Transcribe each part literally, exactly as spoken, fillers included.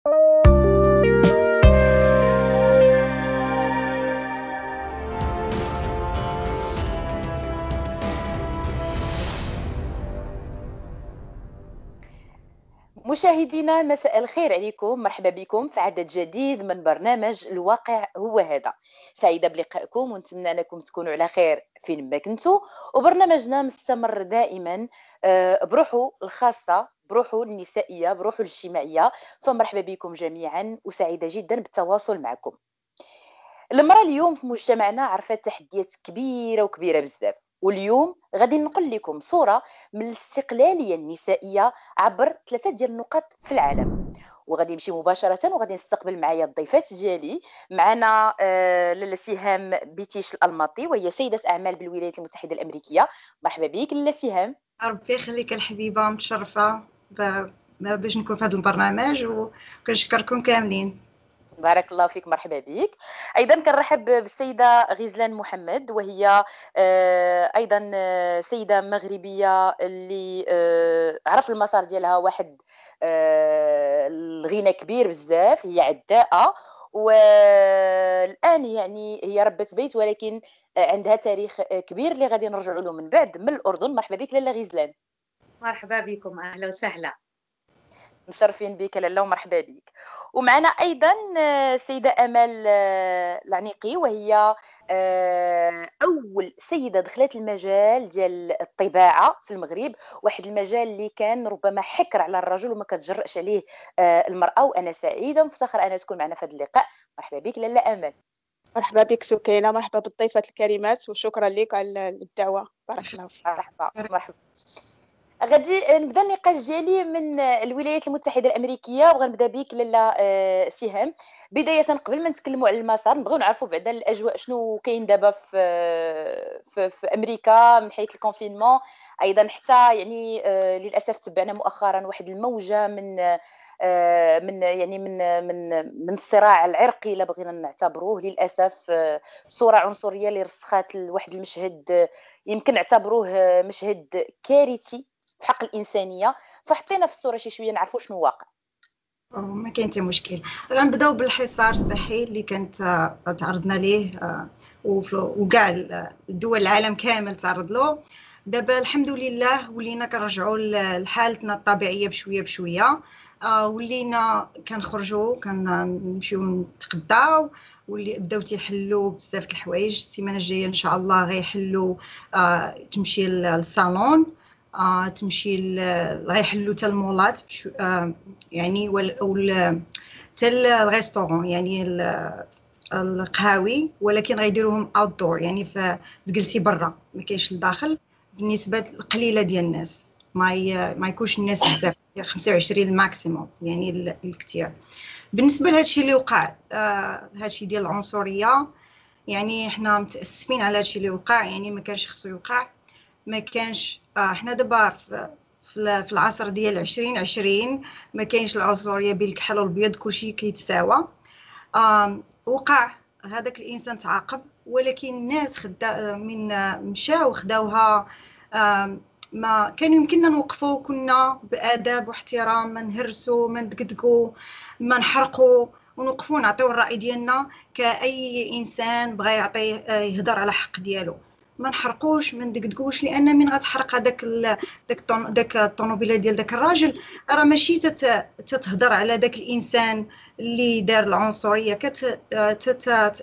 مشاهدينا مساء الخير عليكم، مرحبا بكم في عدد جديد من برنامج الواقع هو هذا. سعيدة بلقائكم ونتمنى أنكم تكونوا على خير فين ما كنتوا. وبرنامجنا مستمر دائما آه، بروحه الخاصة، بروحه النسائية، بروحه الاجتماعية. فمرحبا بكم جميعا وسعيدة جدا بالتواصل معكم. المرأة اليوم في مجتمعنا عرفت تحديات كبيرة وكبيرة بزاف، واليوم غادي نقول لكم صورة من الاستقلالية النسائية عبر ثلاثة ديال النقاط في العالم. وغادي نمشي مباشرة وغادي نستقبل معايا الضيفات ديالي. معنا آه، لاله سهام بيتيش الألماطي، وهي سيدة أعمال بالولايات المتحدة الأمريكية. مرحبا بك لاله سهام. ربي يخليك الحبيبه، متشرفه ب- باش نكون في هذا البرنامج، وكنشكركم كاملين. بارك الله فيك، مرحبا بك. ايضا كنرحب بالسيده غزلان محمد، وهي آه، ايضا آه، سيده مغربيه اللي آه، عرف المسار ديالها واحد آه، الغنى كبير بزاف. هي عداءه، والان يعني هي ربة بيت، ولكن آه، عندها تاريخ آه، كبير اللي غادي نرجعوا له من بعد من الاردن. مرحبا بك لاله غزلان. مرحبا بكم، اهلا وسهلا. مشرفين بك لاله ومرحبا بك. ومعنا ايضا آه، السيده امال آه، العنيقي، وهي آه، اول سيده دخلت المجال ديال الطباعه في المغرب، واحد المجال اللي كان ربما حكر على الرجل وما كتجرأش عليه آه، المراه. وانا سعيده ومفتخره انها تكون معنا في هذا اللقاء. مرحبا بك لاله امال. مرحبا بك سكينة، مرحبا بالضيفات الكريمات، وشكرا لك على الدعوة. بارك الله فيك. مرحبا مرحبا. غادي نبدا النقاش ديالي من الولايات المتحده الامريكيه، وغنبدا بك لاله آه، سهام. بدايه قبل ما نتكلموا على المسار، نبغيو نعرفوا بعدا الاجواء شنو كاين دابا في في, في امريكا من حيث الكونفينمون. ايضا حتى يعني آه، للاسف تبعنا مؤخرا واحد الموجه من آه، من يعني من من من الصراع العرقي، الا بغينا نعتبروه للاسف آه، صوره عنصريه اللي رسخات واحد المشهد آه، يمكن نعتبروه آه، مشهد كارثي في حق الانسانيه. فحطينا في الصوره شي شويه نعرفوا شنو واقع. أو ما كاين حتى مشكل. غنبداو بالحصار الصحي اللي كانت آه، تعرضنا ليه، آه، وف- وكاع ال- الدول العالم كامل تعرض له. دابا الحمد لله ولينا كنرجعوا ل- لحالتنا الطبيعيه بشويه بشويه. آه، ولينا كنخرجوا كنمشيو نتغداو، واللي بداو تيحلوا بزاف د الحوايج. السيمانه الجايه ان شاء الله غيحلوا، آه، تمشي للصالون، آه، تمشي ل- غيحلوا حتى المولات بشو- آه، يعني وال- وال- حتى الريستورون، يعني ال- القهاوي، ولكن غيديروهم اوت دور، يعني فتجلسي برا ما كاينش لداخل. بالنسبه قليله ديال الناس، ما ي... ما يكونش الناس بزاف، خمسة وعشرين الماكسيموم يعني ال- الكثير. بالنسبه لهادشي اللي وقع، آه هادشي ديال العنصريه، يعني حنا متاسفين على هادشي اللي وقع، يعني ما كانش خصو يوقع. ما كانش، آه حنا دابا في في في العصر ديال عشرين عشرين، ما كاينش العنصريه بين الكحل والابيض، كلشي كيتساوى. آم، وقع هذاك الانسان تعاقب، ولكن الناس خدا من مشاو خداوها. آم، ما كان يمكننا نوقفوا، كنا باداب واحترام، ما نهرسوا، ما ندقدقوا، ما نحرقوا، ونوقفوا نعطيو الراي ديالنا كاي انسان بغى يعطي آه، يهضر على حق ديالو. ما نحرقوش، ما ندقدقوش، لان من غتحرق هذاك داك داك الطوموبيله ديال داك الراجل، راه ماشي تت تتهضر على داك الانسان اللي دار العنصريه، كت تت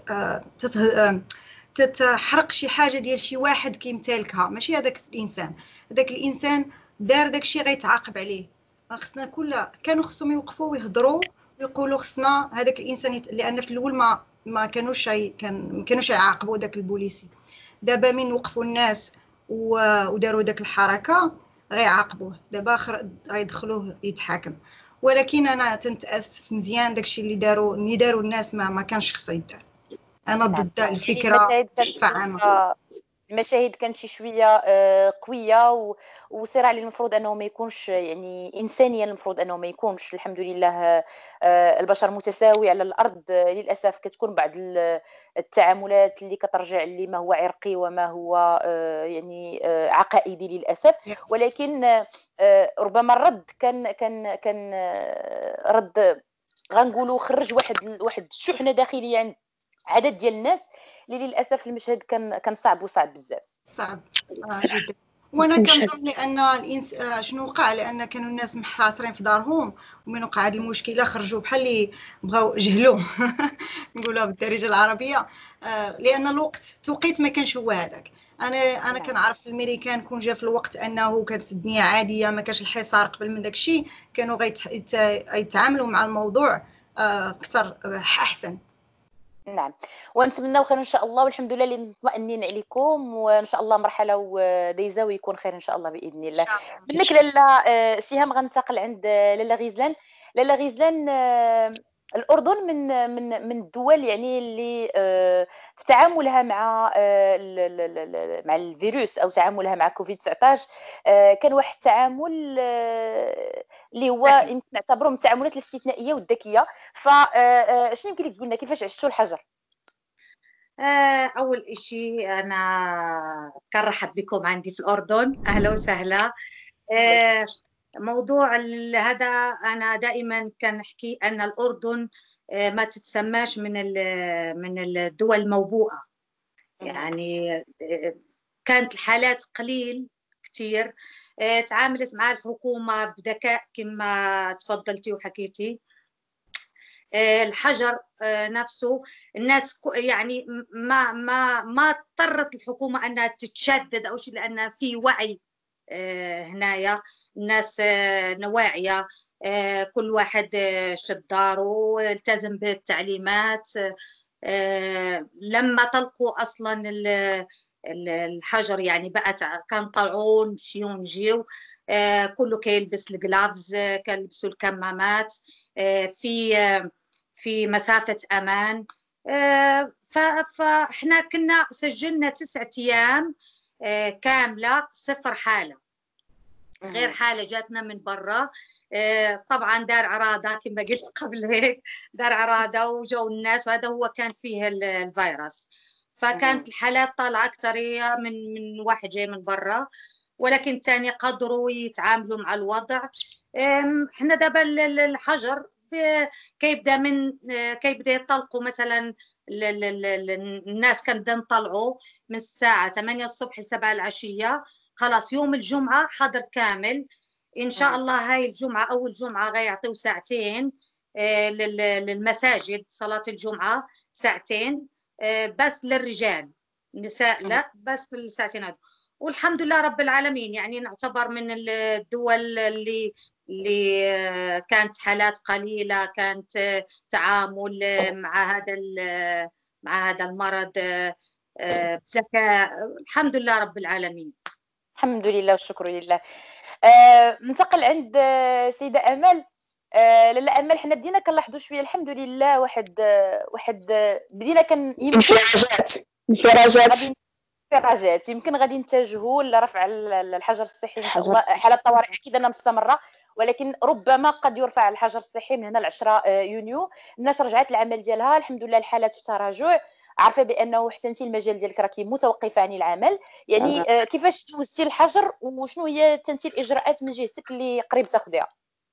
تت تتحرق شي حاجه ديال شي واحد كيمتلكها، ماشي هذاك الانسان. هذاك الانسان دار داكشي غيتعاقب عليه. خصنا كل كانوا خصهم يوقفوا ويهضروا ويقولوا خصنا هذاك الانسان يت... لان في الاول ما ما كانوش هي... كان ما كانوش يعاقبوا داك البوليسي. دابا من وقفوا الناس و... وداروا داك الحركه غيعاقبوه. دابا خر... غيدخلوه يتحاكم. ولكن انا تنتاسف مزيان داكشي اللي داروا اللي داروا الناس، ما, ما كانش خصو يدار. انا نعم، ضد يعني الفكره المشاهد كانت بصفه عامه. آه، المشاهد كانت شي شويه آه، قويه و- وصراع اللي المفروض انه ما يكونش، يعني انسانيا المفروض انه ما يكونش. الحمد لله آه، البشر متساوي على الارض. آه، للاسف كتكون بعض ال- التعاملات اللي كترجع لما هو عرقي وما هو آه، يعني آه، عقائدي للاسف. yes. ولكن آه، آه، ربما الرد كان كان كان آه، رد غنقولوا خرج واحد ال- واحد الشحنه داخليه عند عدد ديال الناس اللي للاسف المشهد كان كان صعب وصعب بزاف. صعب آه جدا. وانا مشهد كنظن لان الانس آه شنو وقع، لان كانوا الناس محاصرين في دارهم، ومن وقع هذه المشكله خرجوا بحال اللي بغاو جهلوا نقولها بالدارجه العربيه. آه لان الوقت توقيت ما كانش هو هذاك. انا انا نعم كنعرف الامريكان كون جا في الوقت انه كانت الدنيا عاديه، ما كانش الحصار قبل من داك الشيء، كانوا غيتعاملوا مع الموضوع آه اكثر آه احسن. نعم. ونتمناو خير ان شاء الله، والحمد لله اللي مطمئنين عليكم، وان شاء الله مرحله ودايزه ويكون خير ان شاء الله باذن ان الله. شاء الله. منك لاله آه، سهام غننتقل عند آه، لاله غيزلان. لاله غيزلان، آه، الاردن من من من الدول يعني اللي آه، في تعاملها مع آه، ال- ال- ال- ال- مع الفيروس او تعاملها مع كوفيد تسعطاش، آه، كان واحد التعامل آه، اللي هو ذكي. يمكن نعتبره من التعاملات الاستثنائيه والذكيه. فشنو يمكن لك تقول لنا كيفاش عشتوا الحجر؟ آه، أول إشي أنا كرحب بكم عندي في الأردن، أهلا وسهلا. الله آه، موضوع ال- هذا أنا دائما كان أحكي أن الأردن آه، ما تتسماش من ال- من الدول الموبوءة. يسلمك. يعني آه، كانت الحالات قليل كتير. آه، تعاملت مع الحكومة بذكاء كما تفضلتي وحكيتي. آه، الحجر آه، نفسه الناس يعني ما ما ما اضطرت الحكومة أنها تتشدد أو شيء، لأن في وعي آه، هنايا. الناس آه، نواعية. آه، كل واحد آه، شد داره والتزم بالتعليمات. آه، لما طلقوا أصلا الحجر يعني بقت كان طلعون شيون جيو. آه، كله كيلبس الجلافز، كيلبسوا الكمامات في في مسافة أمان. فإحنا كنا سجلنا تسعة أيام كاملة صفر حالة، غير حالة جاتنا من برا. طبعا دار عرادة كما قلت قبل هيك، دار عرادة وجو الناس، وهذا هو كان فيه الفيروس. فكانت الحالات طالعة أكثرية من من واحد جاي من برا، ولكن تاني قدروا يتعاملوا مع الوضع. احنا دابا الحجر كيبدا من كيبدا يطلقوا مثلا الناس كنبدا نطلعوا من الساعة ثمانية الصبح ل سبعة العشية. خلاص يوم الجمعة حظر كامل إن شاء الله. هاي الجمعة أول جمعة غيعطيو ساعتين للمساجد صلاة الجمعة، ساعتين بس للرجال، النساء لا، بس الساعتين هذو. والحمد لله رب العالمين، يعني نعتبر من الدول اللي اللي كانت حالات قليلة، كانت تعامل مع هذا مع هذا المرض بذكاء. الحمد لله رب العالمين. الحمد لله والشكر لله. آه، ننتقل عند آه، سيدة أمل. آه، لاله أمل، حنا بدينا كنلاحظوا شوية الحمد لله واحد آه، واحد آه، بدينا كان يمكن انفراجات انفراجات غادي انفراجات يمكن غادي نتجهوا لرفع ال- ال- الحجر الصحي ان شاء الحجر. الله. حالة الطوارئ اكيد انها مستمرة، ولكن ربما قد يرفع الحجر الصحي من هنا ل عشرة يونيو. الناس رجعت العمل ديالها الحمد لله، الحالات في تراجع. عارفه بانه حتى انت المجال ديالك راكي متوقفه عن العمل. يعني آه، كيفاش دوزتي الحجر، وشنو هي تنتي الاجراءات من جهتك اللي قريب تاخذيها؟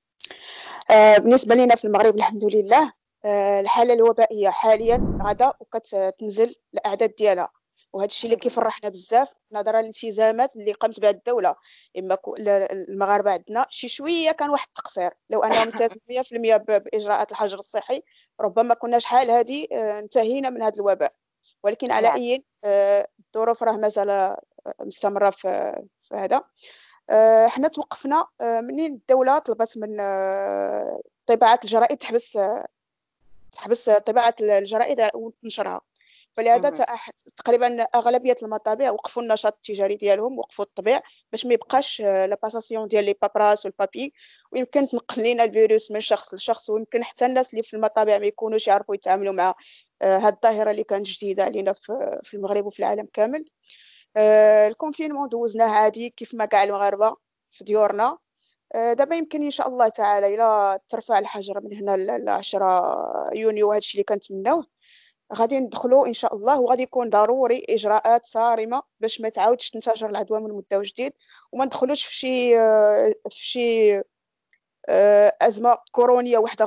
آه، بالنسبة لنا في المغرب الحمد لله، آه، الحالة الوبائية حاليا غدا وكتنزل الأعداد ديالها، وهذا الشيء اللي الحمد لله. كيفرحنا بزاف نظرا للالتزامات اللي قامت بها الدولة. إما كو- ل- المغاربة عندنا شي شوية كان واحد التقصير، لو أنهم التزموا مية في المية ب- بإجراءات الحجر الصحي ربما كنا شحال هذه آه، انتهينا من هذا الوباء. ولكن على نعم. أي آه، الظروف راه مازال آه، مستمرة في في هذا. آه، حنا توقفنا آه، منين الدولة طلبت من آه، طباعة الجرائد تحبس تحبس طباعة الجرائد ونشرها. فلهذا مهم. تأح- تقريبا أغلبية المطابع وقفوا النشاط التجاري ديالهم، وقفوا الطبيع باش ما يبقاش آه، لا باساسيون ديال لي بابراس والبابي، ويمكن تنقل لنا الفيروس من شخص لشخص، ويمكن حتى الناس اللي في المطابع ما يكونوش يعرفوا يتعاملوا مع هذه الظاهرة اللي كانت جديدة علينا في في المغرب وفي العالم كامل. آه، الكونفينمون دوزناه عادي كيف ما كاع المغاربة في ديورنا. آه، دابا يمكن ان شاء الله تعالى الى ترفع الحجر من هنا ل عشرة يونيو، هذا الشيء اللي كنتمناوه، غادي ندخلوا ان شاء الله، وغادي يكون ضروري اجراءات صارمه باش ما تعاودش تنتشر العدوى من مده وجديد، وما ندخلوش في شي آه، في شي آه، ازمه كورونيه واحده اخرى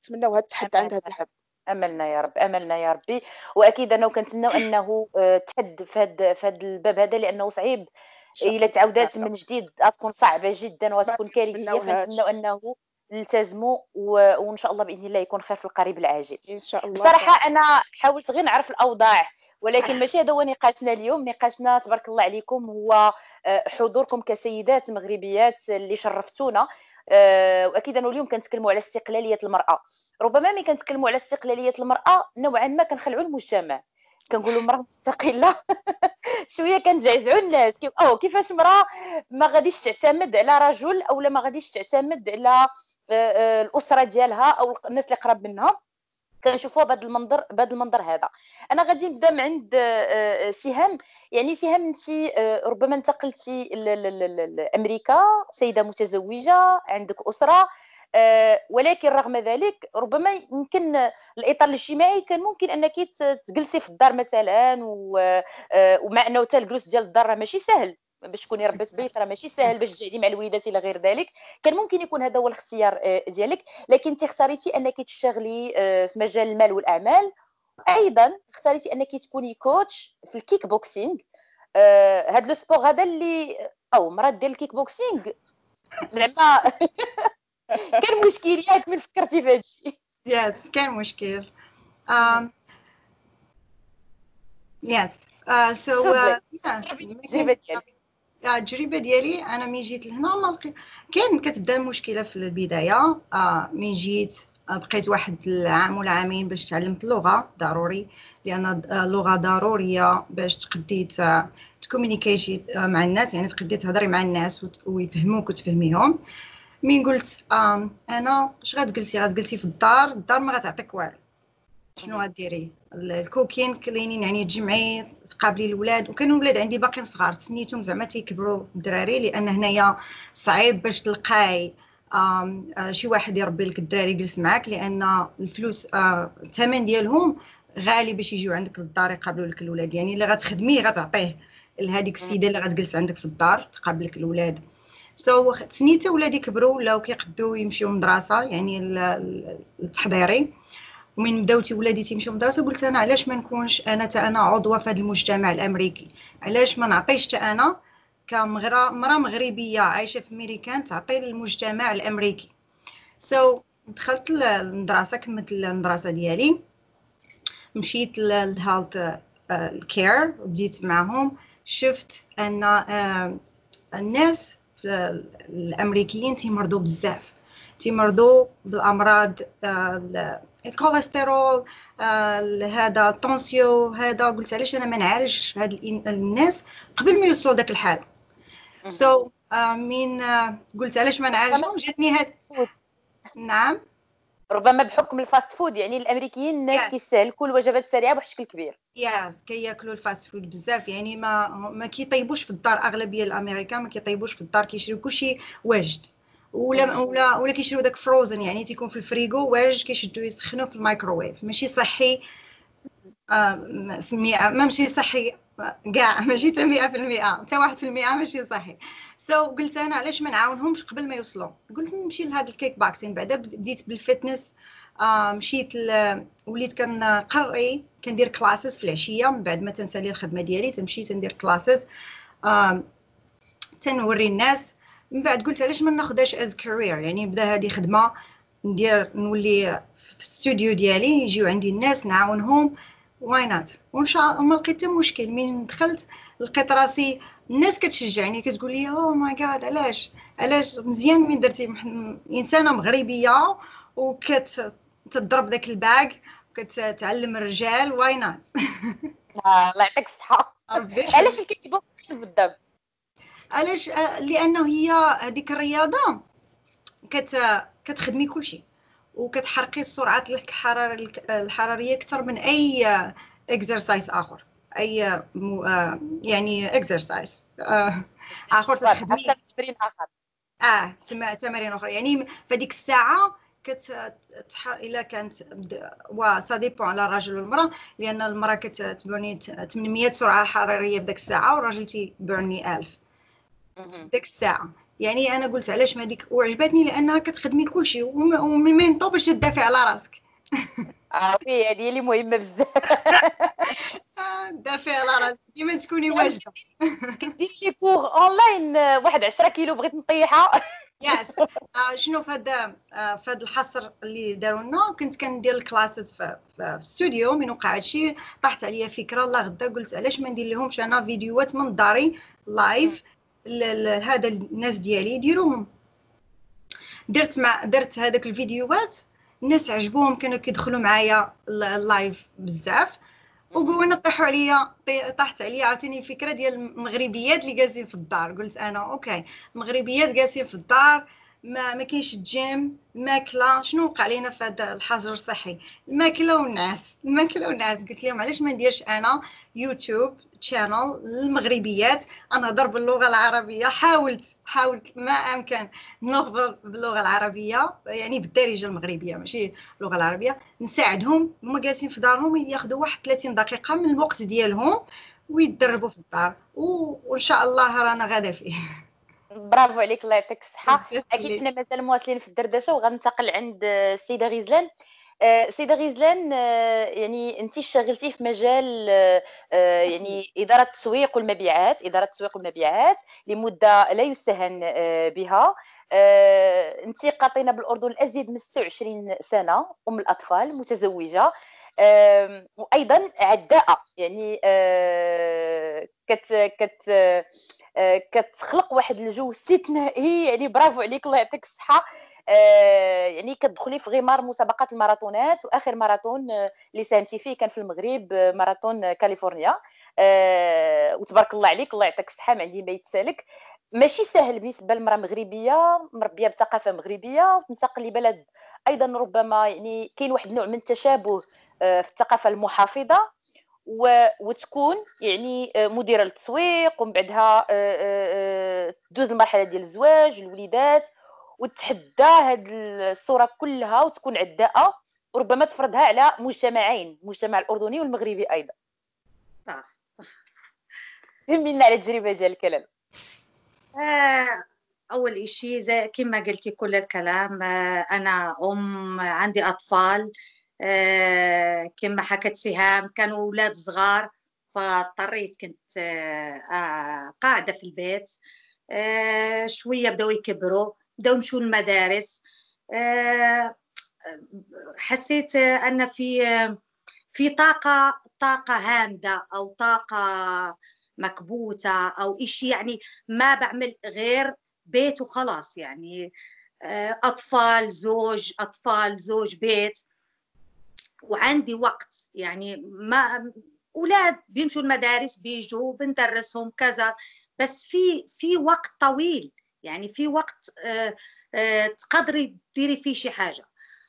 نتمناو هاد التحد عند هاد الحد. املنا يا رب، املنا يا ربي. واكيد انه كنتمناو انه آه، تحد في هذا في هذا الباب هذا، لانه صعيب ان شاء الا الله تعاودات من جديد غتكون صعبه جدا ما وغتكون كارثيه. فنتمناو نتمناوهاش انه نلتزموا و- وان شاء الله باذن الله يكون خير في القريب العاجل. ان شاء الله. بصراحه انا حاولت غير نعرف الاوضاع، ولكن ماشي هذا هو نقاشنا اليوم. نقاشنا تبارك الله عليكم هو آه، حضوركم كسيدات مغربيات اللي شرفتونا. آه، واكيد انه اليوم كنتكلموا على استقلاليه المراه. ربما ملي كنتكلموا على استقلاليه المراه نوعا ما كنخلعوا المجتمع، كنقولوا المراه مستقله شويه كنزعزعوا الناس. كيف او كيفاش مراه ما غاديش تعتمد على رجل، او لا ما غاديش تعتمد على آه، آه، الاسره ديالها او الناس اللي قراب منها. كنشوفوها بهذا المنظر بهذا المنظر هذا. انا غادي نبدا من عند آه، آه، سهام. يعني سهام، انت آه، ربما انتقلتي ل- ل- ل- لامريكا، سيده متزوجه عندك اسره، آه، ولكن رغم ذلك ربما يمكن الاطار الاجتماعي كان ممكن انك ت- تجلسي في الدار مثلا، و- آه، ومع انه حتى الجلوس ديال الدار راه ماشي سهل، باش تكوني ربة بيت راه ماشي سهل، باش تجعلي مع الوليدات الى غير ذلك. كان ممكن يكون هذا هو الاختيار آه، ديالك، لكن انت اختاريتي انك تشتغلي آه، في مجال المال والاعمال. ايضا اختاريتي انك تكوني كوتش في الكيك بوكسينغ. آه، هذا لو سبور هذا اللي او مرة ديال الكيك بوكسينغ زعما كان مشكل ياك من فكرتي في هذا الشيء؟ يس كان مشكل. um, yes uh, so تفضلي uh, yeah التجربه ديالك. التجربه ديالي انا من جيت لهنا ما لقيت. كان كتبدا المشكله في البدايه. آه من جيت آه، بقيت واحد العام ولا عامين باش تعلمت اللغه ضروري، لان اللغه ضروريه باش تقدي تكومونيكيشي مع الناس، يعني تقدي تهضري مع الناس وت- ويفهموك وتفهميهم. من قلت آه انا اش غتجلسي غتجلسي في الدار، الدار ما غتعطيك والو. شنو غديري؟ الكوكين كلينين، يعني تجمعي تقابلي الولاد. وكانوا الولاد عندي باقيين صغار، تسنيتهم زعما تيكبروا الدراري، لان هنايا صعيب باش تلقاي آم، آه، شي واحد يربي لك الدراري يجلس معاك، لان الفلوس آه، الثمن ديالهم غالي باش يجيو عندك للدار يقابلوا لك الولاد. يعني اللي غتخدميه غتعطيه لهذيك السيده اللي غتجلس عندك في الدار تقابل لك الولاد. سو so, تسنيته ولادي كبروا ولاو كيقدوا يمشيو مدرسه، يعني ال- ال- التحضيري. ومن بداوتي ولادي تيمشيو مدرسه قلت انا علاش ما نكونش انا تا انا عضوه في هذا المجتمع الامريكي؟ علاش ما نعطيش تا انا كمراه مراه مغربيه عايشه في امريكان تعطي للمجتمع الامريكي؟ سو so, دخلت المدرسه، كملت المدرسه ديالي، مشيت للهيلث الكير وبديت معهم. شفت ان آه، الناس الامريكيين تيمرضوا بزاف، تيمرضوا بالامراض آه، الكوليسترول، آه، هذا الطونسيو هذا. قلت علاش انا ما نعالجش هاد الناس قبل ما يوصلوا داك الحال؟ سو so, uh, من uh, قلت علاش ما نعالجهم؟ جاتني هاد. نعم، ربما بحكم الفاست فود، يعني الامريكيين الناس yes. كيستهلكوا الوجبات السريعه بواحد الشكل كبير. يا كياكلوا الفاست فود بزاف، يعني ما ما كيطيبوش في الدار. اغلبيه الامريكان ما كيطيبوش في الدار، كيشريو كلشي واجد، ولا ولا ولا كيشريو داك فروزن، يعني تيكون في الفريغو واجد، كيشدوا يسخنوا في الميكروويف. ماشي صحي آه في المئة، ما ماشي صحي كاع، ماشي حتى مئة في المئة، حتى واحد في المئة ماشي صحي. سو so, قلت انا علاش ما نعاونهمش قبل ما يوصلوا؟ قلت نمشي لهذا الكيك باكسين. بعدا بديت بالفتنس. آه مشيت ل... وليت كنقري كندير كلاسز في العشيه من بعد ما تنسالي الخدمه ديالي، تمشي تندير كلاسز آه تنوري الناس. من بعد قلت علاش ما ناخذهاش از كارير، يعني نبدا هذه خدمه، ندير نولي في الاستوديو ديالي يجيو عندي الناس نعاونهم. واي نوت؟ وان شاء الله ما لقيت حتى مشكل. من دخلت لقيت راسي الناس كتشجعني، كتقول لي او ماي جاد علاش علاش مزيان من درتي انسانه مغربيه وكتضرب داك الباك وكتعلم الرجال. واي نوت؟ الله يعطيك الصحه. علاش الكيك بوكسينغ بالضبط؟ علاش؟ لانه هي هذيك الرياضه كت كتخدمي كلشي، وكتحرقي السرعات الحرارة الحراريه اكثر من اي اكسرسايز اخر، اي مو آه يعني اكسرسايز آه اخر تخدمي تمرين اخر. اه تمارين اخرى. يعني فديك الساعه كتحر الا كانت و سا ديبون على الراجل والمراه، لان المراه كتبرني ثمانمئة سرعه حراريه في ديك الساعه، والراجل تيبرني ألف في ديك الساعه. يعني انا قلت علاش ما ديك، وعجبتني لانها كتخدمي كلشي وميمينطو باش تدافع على راسك. عرفتي هذه اللي مهمه بزاف. دافع على راسك ديما تكوني واجده. كديري لي كور اونلاين واحد عشرة كيلو بغيت نطيحها. ياس. شنو فهاد فهاد الحصر اللي داروا لنا، كنت كندير الكلاسات في في الاستوديو من وقع هادشي، طاحت عليا فكره الله غدا، قلت علاش ما ندير لهمش انا فيديوهات من داري لايف هذا الناس ديالي يديروهم. درت مع درت هذاك الفيديوهات، الناس عجبوهم، كانوا كيدخلوا معايا اللايف بزاف، وقولنا طيحوا عليا، طاحت عليا عاوتاني الفكره ديال المغربيات اللي جالسين في الدار. قلت انا اوكي، المغربيات جالسين في الدار، ما ما كاينش الجيم، الماكله، شنو وقع لينا في هذا الحظر الصحي؟ الماكله والناس، الماكله والناس. قلت لهم علاش ما نديرش انا يوتيوب شانل للمغربيات، انا نهضر باللغه العربيه، حاولت حاولت ما امكن نهضر باللغه العربيه، يعني بالدارجه المغربيه ماشي اللغه العربيه، نساعدهم هما جالسين في دارهم ياخذوا واحد ثلاثين دقيقه من الوقت ديالهم ويتدربوا في الدار، وان شاء الله رانا غادا فيه. برافو عليك، الله يعطيك الصحه. اكيد حنا مازال مواصلين في الدردشه، وغننتقل عند السيده غزلان. سيده غزلان، يعني انت اشتغلتي في مجال يعني اداره التسويق والمبيعات، اداره التسويق والمبيعات لمده لا يستهان بها. انت قاطنه بالاردن الازيد من ستة وعشرين سنه، ام الاطفال، متزوجه، وايضا عداءه، يعني كت كت كتخلق واحد الجو استثنائي، يعني برافو عليك، الله يعطيك الصحه. آه يعني كتدخلي في غمار مسابقات الماراثونات، واخر ماراثون اللي ساهمتي فيه كان في المغرب، ماراثون كاليفورنيا. آه وتبارك الله عليك، الله يعطيك الصحه، ما عندي ما يتسالك. ماشي سهل بالنسبه للمراه مغربيه مربيه بثقافه مغربيه وتنتقل لبلد ايضا ربما يعني كاين واحد النوع من التشابه في الثقافه المحافظه، وتكون يعني مديره للتسويق، ومن بعدها تدوز المرحله ديال الزواج، الوليدات، وتحدى هذه الصوره كلها وتكون عداءه، وربما تفرضها على مجتمعين، المجتمع الاردني والمغربي ايضا. صح. تهمينا على التجربه ديالك لاله. آه اول شيء زي كما قلتي كل الكلام، آه انا ام عندي اطفال، آه كما حكت سهام كانوا اولاد صغار، فاضطريت كنت آه قاعده في البيت. آه شويه بداو يكبروا، بداو يمشوا المدارس. آه حسيت ان في في طاقه طاقه هامده، او طاقه مكبوته، او إشي يعني ما بعمل غير بيت وخلاص، يعني اطفال زوج اطفال زوج بيت، وعندي وقت، يعني ما اولاد بيمشوا المدارس بيجوا بندرسهم كذا، بس في في وقت طويل، يعني في وقت آه آه تقدري تديري فيه شي حاجه.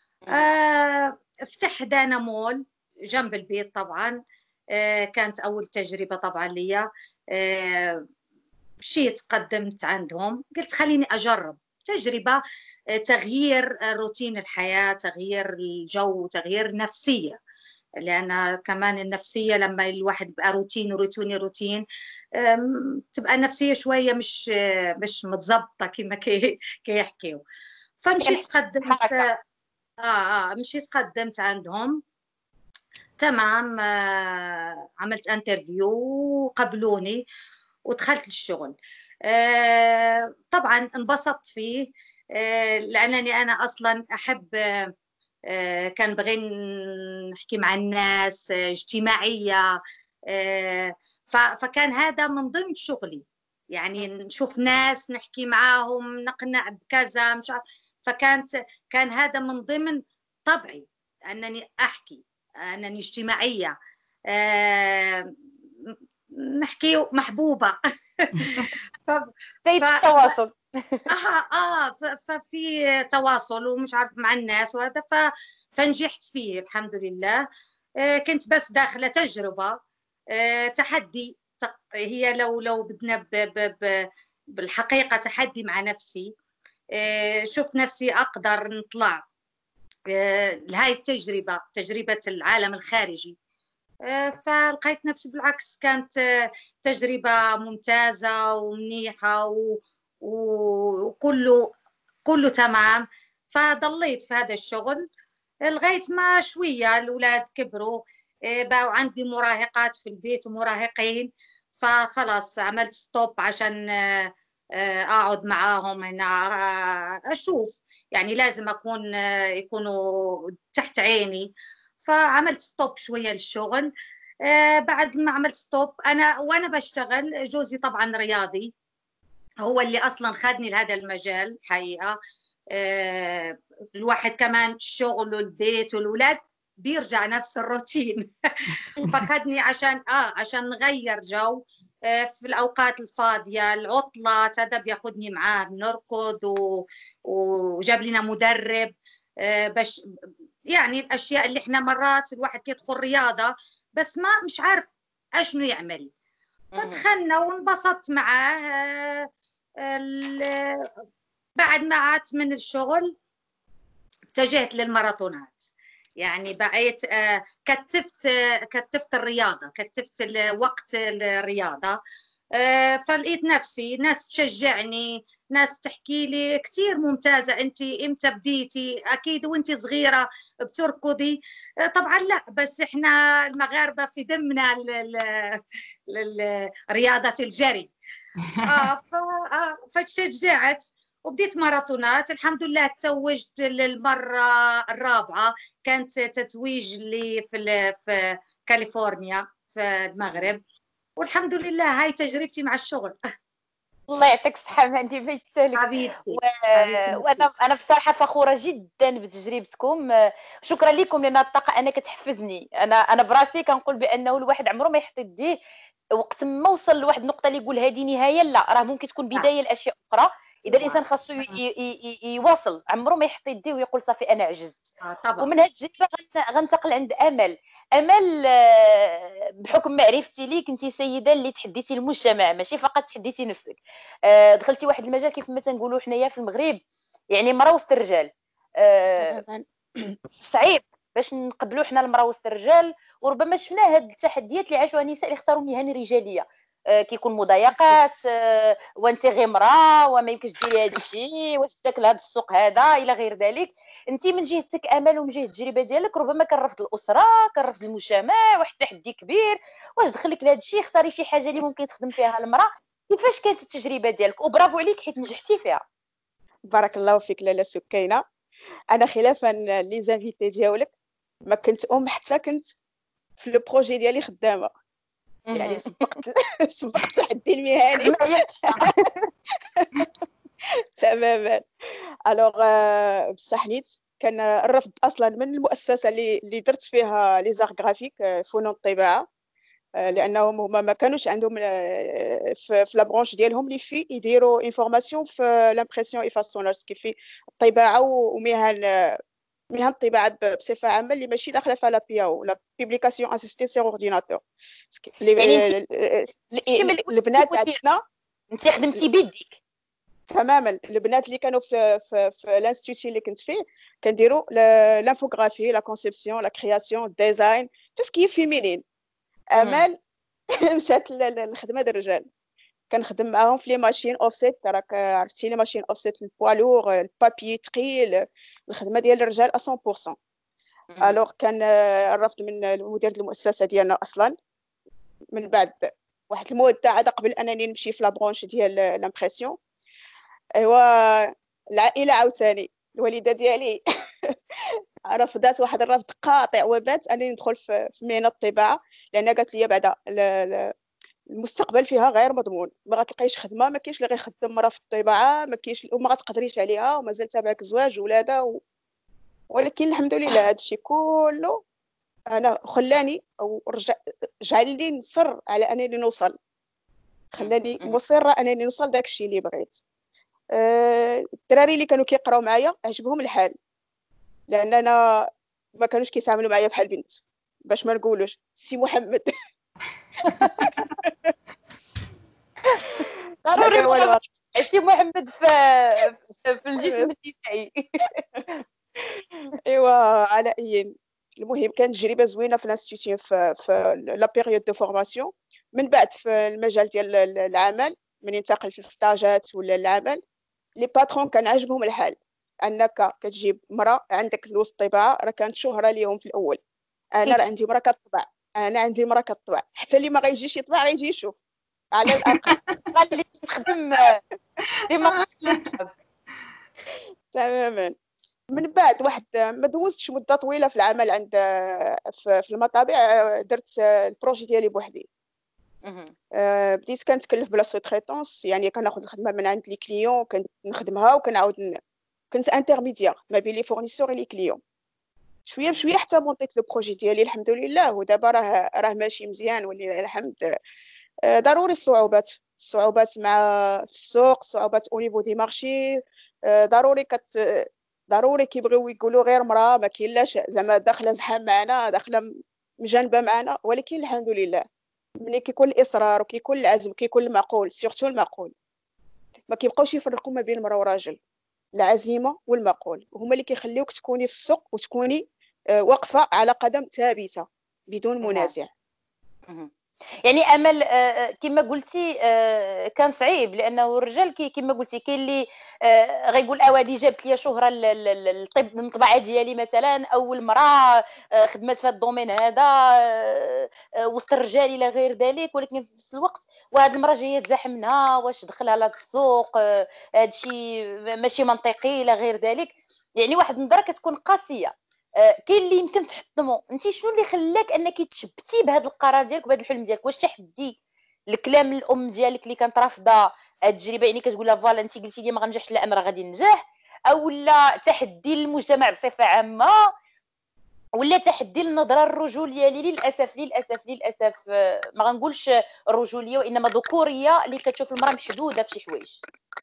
آه فتح دانا مول جنب البيت طبعا. آه كانت أول تجربة طبعا لي. آه مشيت قدمت عندهم، قلت خليني أجرب تجربة، آه تغيير روتين الحياة، تغيير الجو، تغيير نفسية، لأن كمان النفسية لما الواحد بقى روتين روتيني روتين تبقى النفسية شوية مش مش متظبطة كما كيحكيو. فمشيت قدمت آه آه مشيت قدمت عندهم، تمام. آه عملت انترفيو وقبلوني ودخلت الشغل. آه طبعا انبسطت فيه، آه لأنني أنا أصلا أحب، آه كان بغي نحكي مع الناس، آه اجتماعية، آه فكان هذا من ضمن شغلي، يعني نشوف ناس نحكي معاهم نقنع بكذا مش عارف. فكانت كان هذا من ضمن طبعي، أنني أحكي، أنني اجتماعية، آه نحكي محبوبة. زي التواصل. اه اه ففي تواصل ومش عارف مع الناس وهذا، فنجحت فيه الحمد لله. آه كنت بس داخلة تجربة، آه تحدي، هي لو لو بدنا بالحقيقة تحدي مع نفسي. آه شفت نفسي أقدر نطلع آه لهاي التجربة، تجربة العالم الخارجي. آه فلقيت نفسي بالعكس كانت آه تجربة ممتازة ومنيحة، و وكله كله تمام. فضليت في هذا الشغل لغاية ما شوية الأولاد كبروا، بقوا عندي مراهقات في البيت ومراهقين، فخلاص عملت ستوب عشان أقعد معاهم هنا أشوف، يعني لازم أكون يكونوا تحت عيني. فعملت ستوب شوية للشغل. بعد ما عملت ستوب أنا وأنا بشتغل، جوزي طبعا رياضي، هو اللي أصلا خدني لهذا المجال حقيقة. الواحد كمان شغله البيت والأولاد بيرجع نفس الروتين فخدني عشان اه عشان نغير جو. آه في الاوقات الفاضيه العطلات هذا بياخدني معاه بنركض و... وجاب لنا مدرب. آه بش يعني الاشياء اللي احنا مرات الواحد يدخل رياضه بس ما مش عارف ايش انه يعمل، فدخلنا وانبسطت معاه. آه بعد ما عادت من الشغل اتجهت للماراثونات، يعني بقيت كتفت كتفت الرياضة، كتفت وقت الرياضة. فلقيت نفسي ناس تشجعني، ناس بتحكي لي كتير ممتازة انت، امتى بديتي؟ اكيد وانت صغيرة بتركضي. طبعا لا، بس احنا المغاربة في دمنا رياضة الجري. اه فتشجعت وبديت ماراثونات. الحمد لله توجت للمرة الرابعة، كانت تتويج لي في في كاليفورنيا في المغرب، والحمد لله هاي تجربتي مع الشغل. الله يعطيك الصحة ما عندي ما يتسالك. حبيبتي و... حبيبتي وانا انا بصراحة فخورة جدا بتجربتكم. شكرا لكم لان الطاقة انا كتحفزني. انا انا براسي كنقول بانه الواحد عمره ما يحط يديه وقت ما وصل لواحد النقطة اللي يقول هذه نهاية، لا، راه ممكن تكون بداية لاشياء اخرى. اذا الانسان خاصو يواصل، عمره ما يحط يديه ويقول صافي انا عجزت. آه طبعا. ومن هذه التجربه غنتقل عند امل. امل بحكم معرفتي ليك انت سيده اللي تحديتي المجتمع، ماشي فقط تحديتي نفسك. دخلتي واحد المجال كيف ما تنقولوا حنايا في المغرب، يعني مرا وسط الرجال. صعيب باش نقبلوا حنا المراه وسط الرجال، وربما شفنا هاد التحديات اللي عاشوها النساء اللي اختاروا مهن رجاليه. آه كيكون مضايقات، آه وانت غير مراه وما يمكنش ديري هذا الشيء، واش داك هذا السوق هذا الى غير ذلك. انت من جهتك امل ومن جهه التجربه ديالك ربما كان رفض الاسره، كان رفض المجتمع، واحد التحدي كبير. واش دخلك لهذا الشيء؟ اختاري شي حاجه اللي ممكن تخدم فيها المراه. كيفاش كانت التجربه ديالك؟ وبرافو عليك حيت نجحتي فيها. بارك الله فيك لاله سكينه. انا خلافا لي زانفيتي ديالك ما كنت ام حتى كنت في لو بروجي ديالي خدامه، يعني سبقت سبقت التحدي المهني تماما. الوغ بصح نيت كان الرفض اصلا من المؤسسه اللي اللي درت فيها لي زار غرافيك، فنون الطباعه، لانهم هما ما كانوش عندهم في لا برونش ديالهم اللي في يديروا انفورماسيون في لامبريسيون ايفاسونرز كيف في الطباعه ومهن مهن الطباعه بصفه عامه اللي ماشي داخله في لا بي او لا بيبليكاسيون اسيستي سير اورديناتور. يعني البنات عندنا انت خدمتي بيديك تماما. البنات اللي كانوا في في, في الانستيتيو اللي كنت فيه كنديروا لانفوغرافي، لا كونسيبسيون، لا كرياسيون، الديزاين، تو سكي فيمينين. امل مشات للخدمه ديال الرجال، كنخدم معاهم في لي ماشين اوفسيت. راك عرفتي لي ماشين اوفسيت، البوالور، البابي ثقيل، الخدمه ديال الرجال مية بالمية. الوغ كان الرفض من مدير المؤسسه ديالنا اصلا. من بعد واحد المده عاد قبل انني نمشي في لا برونش ديال لامبريسيون، ايوا العائله عاوتاني الوالده ديالي رفضات واحد الرفض قاطع وبات انني ندخل في مهنه الطباعه، لان قالت لي بعدا المستقبل فيها غير مضمون، ما غتلقايش خدمه، ما كاينش اللي غيخدم مرا في الطباعه، ما كاينش وما غتقدريش عليها، ومازال تابعك زواج ولاده و... ولكن الحمد لله هذا الشيء كله انا خلاني او رجع جعلني نصر على انني نوصل، خلاني مصره انني نوصل داك الشيء اللي بغيت. أه... الدراري اللي كانوا كيقراو معايا عجبهم الحال، لان انا ما كانوش كيتعاملوا معايا بحال بنت، باش ما نقولوش سي محمد ضروري سي محمد في في الجسم النسائي. ايوا على اي المهم كانت تجربه زوينه في الانستيتيو في, في لا بيريود دو فورماسيون. من بعد في المجال ديال العمل من ينتقل في الستاجات ولا العمل، لي باترون كان عاجبهم الحال انك كتجيب مرأة عندك الوسط طباعه، راه كانت شهره ليهم في الاول. انا راه كيت عندي مرأة كطبع، انا عندي مرأة كطبع، حتى اللي ما غيجيش يطبع غيجي يشوف على الاقل. اللي تخدم ديما تخدم. تماما. من بعد واحد ما دوزتش مده طويله في العمل عند في في المطابع، درت البروجي ديالي بوحدي. مهم. آه، بديت كنتكلف بلا سو تريتونس، يعني كناخذ الخدمه من عند لي كليون كنخدمها وكنعاود ن- كنت انترميديير ما بين لي فورنيسور و لي كليون. شويه بشويه حتى مونطيت لو بروجي ديالي الحمد لله، ودابا راه راه ماشي مزيان ولله الحمد. آه، ضروري الصعوبات، الصعوبات مع في السوق، الصعوبات او نيفو دي مارشي. آه، ضروري كت ضروري كيبغيو يقولوا غير مراه ما كاينلاش زعما داخله زحام معنا، داخله مجانبه معنا، ولكن الحمد لله ملي كيكون الاصرار وكيكون العزم وكيكون المعقول، سيرتو المعقول، ما كيبقاوش يفرقوا ما بين المراه والراجل. العزيمه والمعقول هما اللي كيخليوك تكوني في السوق وتكوني آه، واقفه على قدم ثابته بدون نعم. منازع. مهم. يعني امل، آه، آه، كما قلتي، آه، كان صعيب لانه الرجال كي كما قلتي كاين اللي آه، غيقول اوادي جابت لي شهره ال- ال- ال- الطب الطبعه ديالي مثلا، او المراه آه، خدمت في هذا الدومين هذا آه، آه، وسط الرجال الى غير ذلك، ولكن في نفس الوقت وهاد المراه جايه تزاحمنا، واش دخلها لهذا السوق؟ آه، هذا الشيء ماشي منطقي الى غير ذلك. يعني واحد النظره كتكون قاسيه. آه، كاين اللي يمكن تحطمه. انت شنو اللي خلاك انك تشبتي بهذا القرار ديالك وبهذا الحلم ديالك؟ واش تحدي الكلام الام ديالك اللي كانت رافضه هاد التجربه، يعني كتقول لها فوالا انت قلتي لي ما غنجحش لا انا راه غادي ننجح، او لا تحدي المجتمع بصفه عامه، ولا تحدي النظره الرجوليه اللي للاسف للاسف للاسف آه، ما غنقولش الرجوليه وانما ذكوريه اللي كتشوف المراه محدوده في شي حوايج.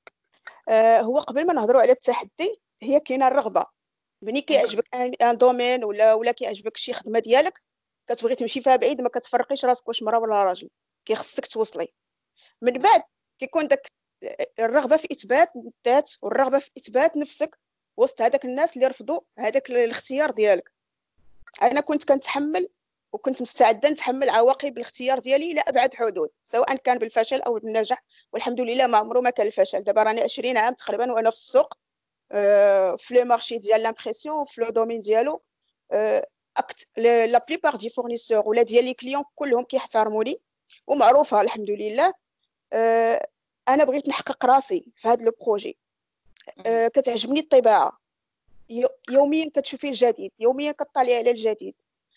آه، هو قبل ما نهضروا على التحدي هي كاينه الرغبه. ملي مهم. كيعجبك ان ان دومين ولا ولا كيعجبك شي خدمه ديالك كتبغي تمشي فيها بعيد، ما كتفرقيش راسك واش مرا ولا راجل، كيخصك توصلي. من بعد كيكون داك الرغبه في اثبات الذات والرغبه في اثبات نفسك وسط هذاك الناس اللي رفضوا هذاك الاختيار ديالك. انا كنت كنتحمل وكنت مستعده نتحمل عواقب الاختيار ديالي الى ابعد حدود، سواء كان بالفشل او بالنجاح، والحمد لله ما عمره ما كان الفشل. دابا راني عشرين عام تقريبا وانا في السوق، آه، في لو مارشي ديال لامبرسيون، في لو دومين ديالو. آه، أكت... لا بليبار دي فورنيسور ولا ديال لي كليون كلهم كيحترموني ومعروفه الحمد لله. آه، انا بغيت نحقق راسي في هذا لو بروجي. مهم. آه، كتعجبني الطباعه، يو- يوميا كتشوفي الجديد، يوميا كطلعي على الجديد.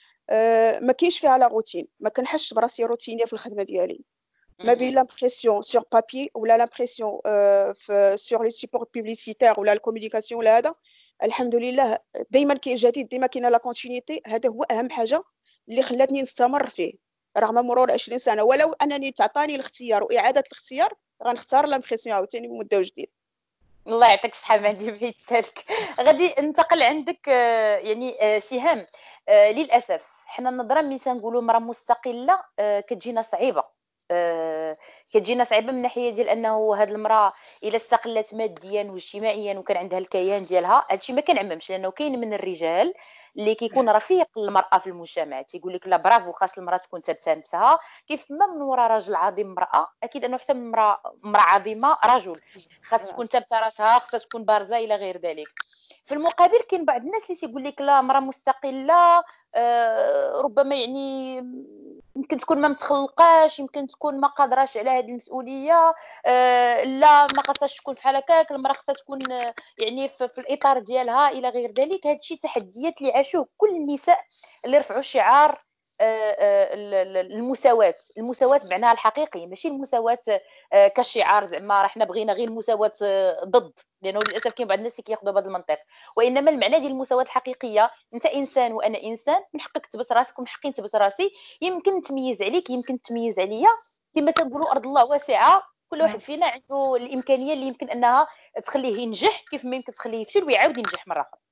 أه ما كاينش فيها لا روتين، ما كنحسش براسي روتينيه في الخدمه ديالي. ما بين مهم. لامبرسيون سور بابي ولا لامبرسيون أه في سور لي سيبور بوبليسيتير ولا الكومونيكاسيون ولا هذا، الحمد لله دائما كاين جديد، ديما كاينه لا كونتينيتي. هذا هو اهم حاجه اللي خلاتني نستمر فيه رغم مرور عشرين سنه. ولو انني تعطاني الاختيار واعاده الاختيار غنختار لامبرسيون عاوتاني من مده وجديد. الله يعطيك الصحة، ما عندي بغيت نسالك. غادي ننتقل عندك، آه، يعني آه، سهام. آه، للاسف حنا النظره ملي تنقولوا مراه مستقله آه، كتجينا صعيبه. آه، كتجينا صعيبه من ناحيه ديال انه هاد المراه الا استقلت ماديا واجتماعيا وكان عندها الكيان ديالها، هادشي ما كنعممش لانه كاين من الرجال اللي كيكون رفيق للمراه في المجتمع، تيقول لك لا برافو خاص المراه تكون ثابته نفسها. كيف ما من وراء راجل عظيم امراه، اكيد انه حتى من امراه امراه عظيمه رجل خاصها نعم. تكون ثابته راسها، خاصها تكون بارزه الى غير ذلك. في المقابل كاين بعض الناس اللي تيقول لك لا مراه مستقله آه، ربما يعني يمكن تكون ما متخلقاش، يمكن تكون ما قادراش على هذه المسؤوليه، آه، لا ما خاصهاش تكون بحال هكاك، المراه خاصها تكون آه، يعني في, في الاطار ديالها الى غير ذلك. هذا الشيء تحديات اللي عاشوه كل النساء اللي رفعوا شعار آه، آه، المساواه. المساواه بمعناها الحقيقي، ماشي المساواه آه، كشعار زعما راه حنا بغينا غير المساواه آه، ضد، لانه للاسف كاين بعض الناس اللي كياخذوا بهذا المنطق. وانما المعنى ديال المساواه الحقيقيه، انت انسان وانا انسان، من حقك تثبت راسك ومن حقي نثبت راسي. يمكن تميز عليك، يمكن تميز عليا، كما تنقولوا ارض الله واسعه، كل واحد فينا عنده الامكانيه اللي يمكن انها تخليه ينجح، كيف ما يمكن تخليه يفشل ويعاود ينجح مره اخرى.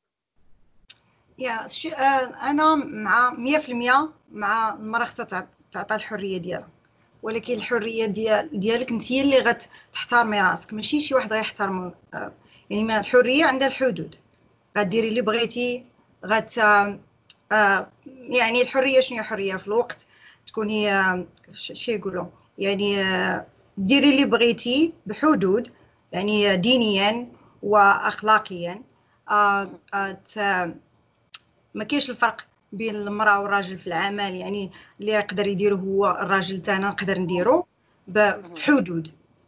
يا شو آه، انا مع مية في المية مع المراه خصها تعطى الحريه ديالها، ولكن الحريه ديال ديالك انت هي اللي غتحترمي راسك، ماشي شي واحد غيحترم. آه، يعني ما الحريه عندها الحدود، غديري اللي بغيتي. غت آه، يعني الحريه شنو هي؟ حريه في الوقت تكوني آه، شي يقولوا يعني آه، ديري اللي بغيتي بحدود، يعني دينيا واخلاقيا. آه آه ما كاينش الفرق بين المراه والراجل في العمل، يعني اللي يقدر يديره هو الراجل تاعنا نقدر نديرو بحدود.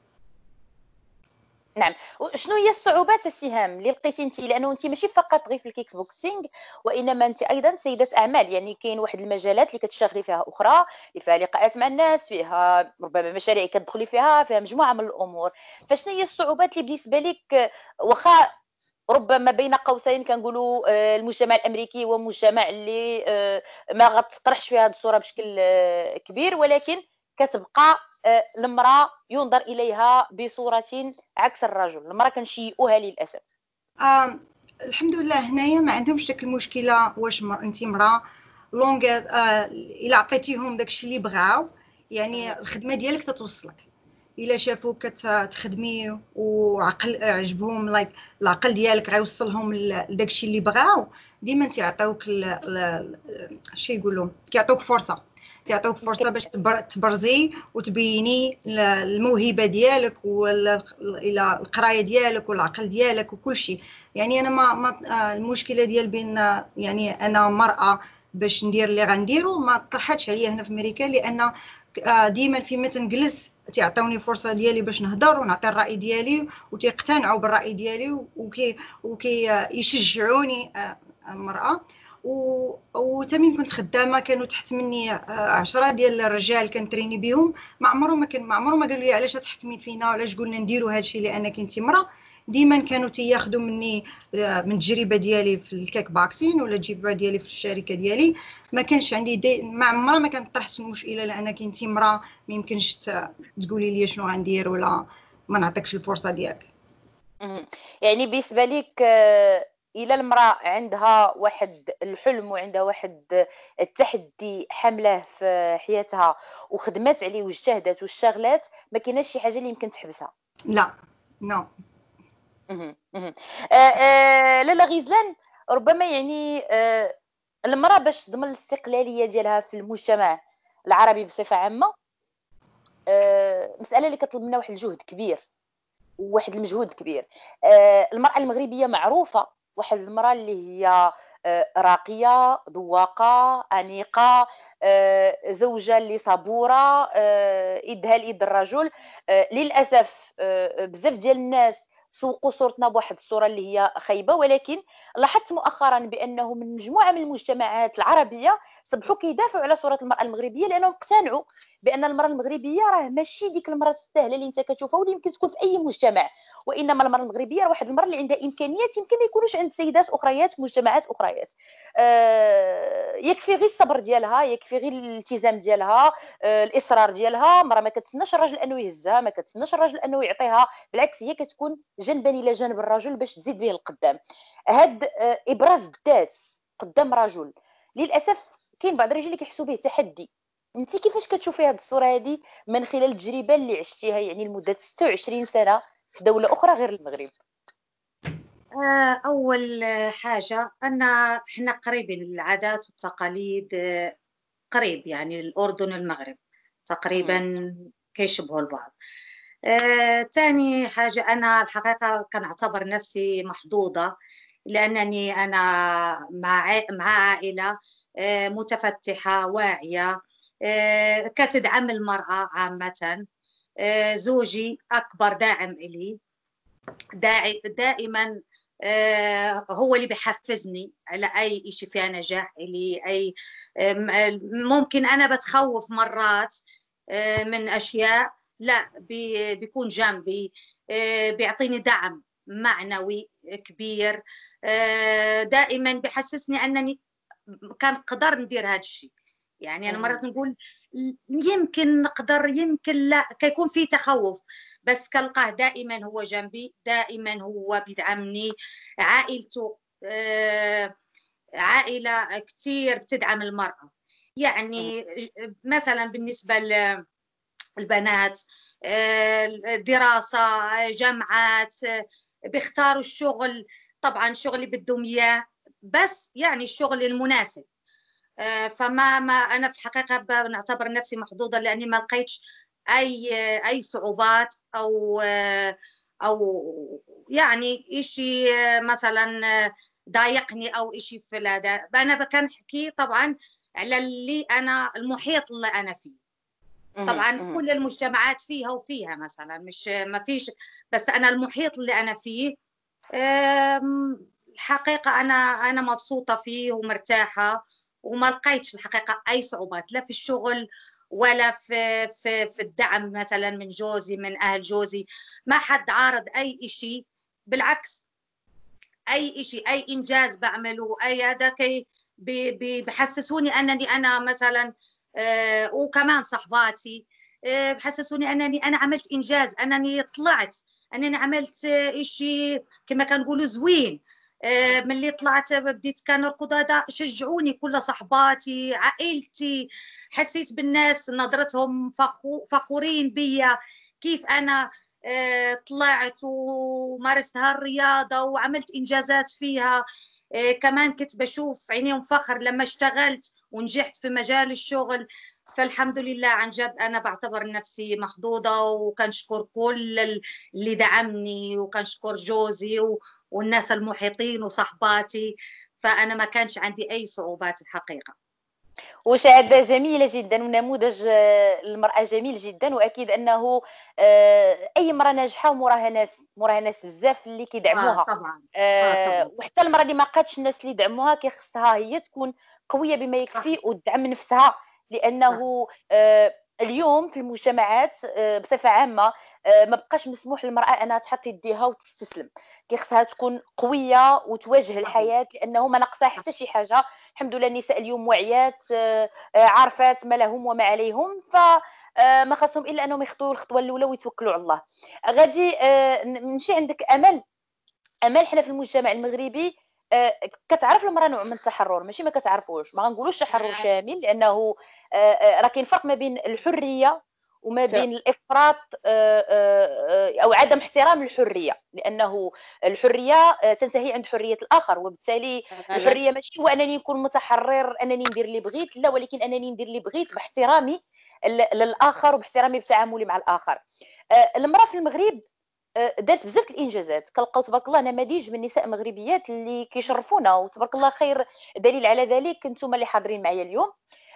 نعم. شنو هي الصعوبات السهام اللي لقيتي انت، لانه انت ماشي فقط غير في الكيكس بوكسينغ، وانما انت ايضا سيده اعمال، يعني كاين واحد المجالات اللي كتشتغلي فيها اخرى، اللي فيها لقاءات مع الناس، فيها ربما مشاريع كتدخلي فيها فيها مجموعه من الامور. فشنو هي الصعوبات اللي بالنسبه لك، واخا ربما بين قوسين كنقولوا آه، المجتمع الامريكي هو مجتمع اللي آه، ما غتطرحش في هذه الصوره بشكل آه، كبير، ولكن كتبقى آه، المراه ينظر اليها بصوره عكس الرجل، المراه كنشيئوها للاسف. آه الحمد لله هنايا ما عندهمش داك المشكله واش مر... انت مراه لونغ آه الا عطيتيهم داكشي اللي بغاو، يعني الخدمه ديالك تتوصلك. الا شافوك كتخدمي وعقل عجبهم لايك العقل ديالك غيوصلهم لداكشي اللي بغاو، ديما تيعطيوك شي يقولوا كيعطوك فرصه تعطوك فرصه باش تبرزي وتبيني الموهبه ديالك ولا الى القرايه ديالك والعقل ديالك وكل شيء. يعني انا ما, ما المشكله ديال بين يعني انا مراه باش ندير اللي غنديرو ما طرحتش عليا هنا في امريكا، لان ديما فيما تنجلس تعطوني فرصه ديالي باش نهضر ونعطي الراي ديالي وتيقتنعوا بالراي ديالي وكي وكي يشجعوني المراه. وتمين كنت خدامه كانوا تحت مني عشرة ديال الرجال كنتريني بهم، ما عمرهم ما كان ما عمرهم ما قالوا لي علاش تحكمي فينا وعلاش قلنا نديروا هذا الشيء لانك انت امراه. ديما كانوا تياخذوا مني من التجربه ديالي في الكيك بوكسين ولا التجربه ديالي في الشركه ديالي. ما كانش عندي دي ما عمرها ما كانت طرحت المشكله لانك انت امراه ما يمكنش تقولي لي شنو غندير ولا ما نعطيكش الفرصه ديالك. يعني بالنسبه لك الى المراه عندها واحد الحلم وعندها واحد التحدي حاملاه في حياتها وخدمات عليه واجتهدت واشتغلت، ما كايناش شي حاجه اللي يمكن تحبسها. لا نو لاله غزلان، ربما يعني آه المراه باش تضمن الاستقلاليه ديالها في المجتمع العربي بصفه عامه، آه مساله اللي كتطلب منا واحد الجهد كبير وواحد المجهود كبير. آه المراه المغربيه معروفه واحد المراه اللي هي آه راقيه ذواقه انيقه، آه زوجه اللي صبوره، آه يدها ليد الرجل. آه للاسف آه بزاف ديال الناس سوقوا صورتنا بواحد الصوره اللي هي خايبه، ولكن لاحظت مؤخرا بانه من مجموعه من المجتمعات العربيه صبحوا كيدافعوا على صوره المراه المغربيه، لانهم اقتنعوا بان المراه المغربيه راه ماشي ديك المراه السهله اللي انت كتشوفها واللي يمكن تكون في اي مجتمع، وانما المراه المغربيه راه واحد المراه اللي عندها امكانيات يمكن ما يكونوش عند سيدات اخريات في مجتمعات اخريات. آه يكفي غير الصبر ديالها، يكفي غير الالتزام ديالها، آه الاصرار ديالها. مرة ما كتسناش الراجل انه يهزها، ما كتسناش الراجل انه يعطيها، بالعكس هي كتكون جنبا الى جانب الرجل باش تزيد به القدام. هاد آه ابراز الذات قدام رجل للاسف كاين بعض الرجال اللي كيحسوا به تحدي. انت كيفاش كتشوفي هذه الصوره هذه من خلال التجربه اللي عشتيها يعني لمده ستة وعشرين سنه في دوله اخرى غير المغرب؟ اول حاجه ان احنا قريبين العادات والتقاليد، قريب يعني الاردن والمغرب تقريبا كيشبهوا البعض. ثاني حاجه انا الحقيقه كنعتبر نفسي محظوظه لانني انا مع مع عائله متفتحه واعيه كتدعم المراه عامه. زوجي اكبر داعم لي، داعي دائما هو اللي بيحفزني على اي شيء فيها نجاح لي. اي ممكن انا بتخوف مرات من اشياء، لا بيكون جنبي، بيعطيني دعم معنوي كبير، دائما بيحسسني انني كان قدر ندير هذا الشيء. يعني انا مرات نقول يمكن نقدر يمكن لا، كيكون في تخوف، بس كنلقاه دائما هو جنبي، دائما هو بيدعمني. عائلته آه عائله كثير بتدعم المراه. يعني مثلا بالنسبه للبنات دراسه جامعات بيختاروا الشغل، طبعا الشغل اللي بدهم اياه، بس يعني الشغل المناسب. فما ما انا في الحقيقه نعتبر نفسي محظوظه لاني ما لقيتش اي اي صعوبات او او يعني إشي مثلا ضايقني او إشي في هذا. انا كان حكي طبعا على اللي انا المحيط اللي انا فيه. مهم. طبعا مهم. كل المجتمعات فيها وفيها مثلا، مش ما فيش، بس انا المحيط اللي انا فيه أم، الحقيقة أنا أنا مبسوطة فيه ومرتاحة، وما لقيتش الحقيقة أي صعوبات لا في الشغل ولا في في في الدعم مثلا من جوزي، من أهل جوزي. ما حد عارض أي إشي، بالعكس أي إشي أي إنجاز بعمله أي هذا كي بي- بي- بحسسوني أنني أنا مثلا آه، وكمان صحباتي آه، بحسسوني أنني أنا عملت إنجاز، أنني طلعت، أنني عملت آه، إشي كما كنقولوا زوين. آه، من اللي طلعت بديت كان ركض هذا شجعوني كل صحباتي عائلتي، حسيت بالناس نظرتهم فخو فخورين بيا كيف أنا آه، طلعت ومارست هالرياضة وعملت إنجازات فيها. آه، كمان كنت بشوف عينيهم فخر لما اشتغلت ونجحت في مجال الشغل. فالحمد لله عن جد أنا بعتبر نفسي محظوظة، وكنشكر كل اللي دعمني، وكنشكر جوزي و- والناس المحيطين وصحباتي. فأنا ما كانش عندي أي صعوبات الحقيقة. وشهادة جميلة جدا ونموذج آه، المرأة جميل جدا، وأكيد أنه آه، أي مرأة ناجحة وموراها ناس موراها ناس بزاف اللي آه كيدعموها. طبعا. آه آه، طبعا. وحتى المرأة اللي ما لقاتش الناس اللي يدعموها كيخصها هي تكون قوية بما صح. يكفي وتدعم نفسها، صح. لأنه آه، اليوم في المجتمعات آه، بصفة عامة آه، ما بقاش مسموح للمرأة أنها تحط يديها وتستسلم. كيخصها تكون قوية وتواجه صحيح. الحياة، لأنه ما نقصها صح. حتى شي حاجة. الحمد لله النساء اليوم واعيات، آه، عارفات ما لهم وما عليهم، ف آه، ما خاصهم الا انهم يخطوا الخطوه الاولى ويتوكلوا على الله. غادي آه، نمشي عندك امل. امل حنا في المجتمع المغربي آه، كتعرف المراه نوع من التحرر، ماشي ما كتعرفوش، ما غنقولوش تحرر آه، شامل، لانه آه، آه، راه كاين فرق ما بين الحريه وما ت- بين الافراط آه، آه، او عدم احترام الحريه، لانه الحريه آه، تنتهي عند حريه الاخر، وبالتالي تماما. الحريه ماشي هو انني نكون متحرر انني ندير اللي بغيت، لا، ولكن انني ندير اللي بغيت باحترامي ل- للاخر وباحترامي بتعاملي مع الاخر. آه، المراه في المغرب آه، دارت بزاف الانجازات، كنلقاو تبارك الله نماذج من نساء مغربيات اللي كيشرفونا، وتبارك الله خير دليل على ذلك انتم اللي حاضرين معايا اليوم.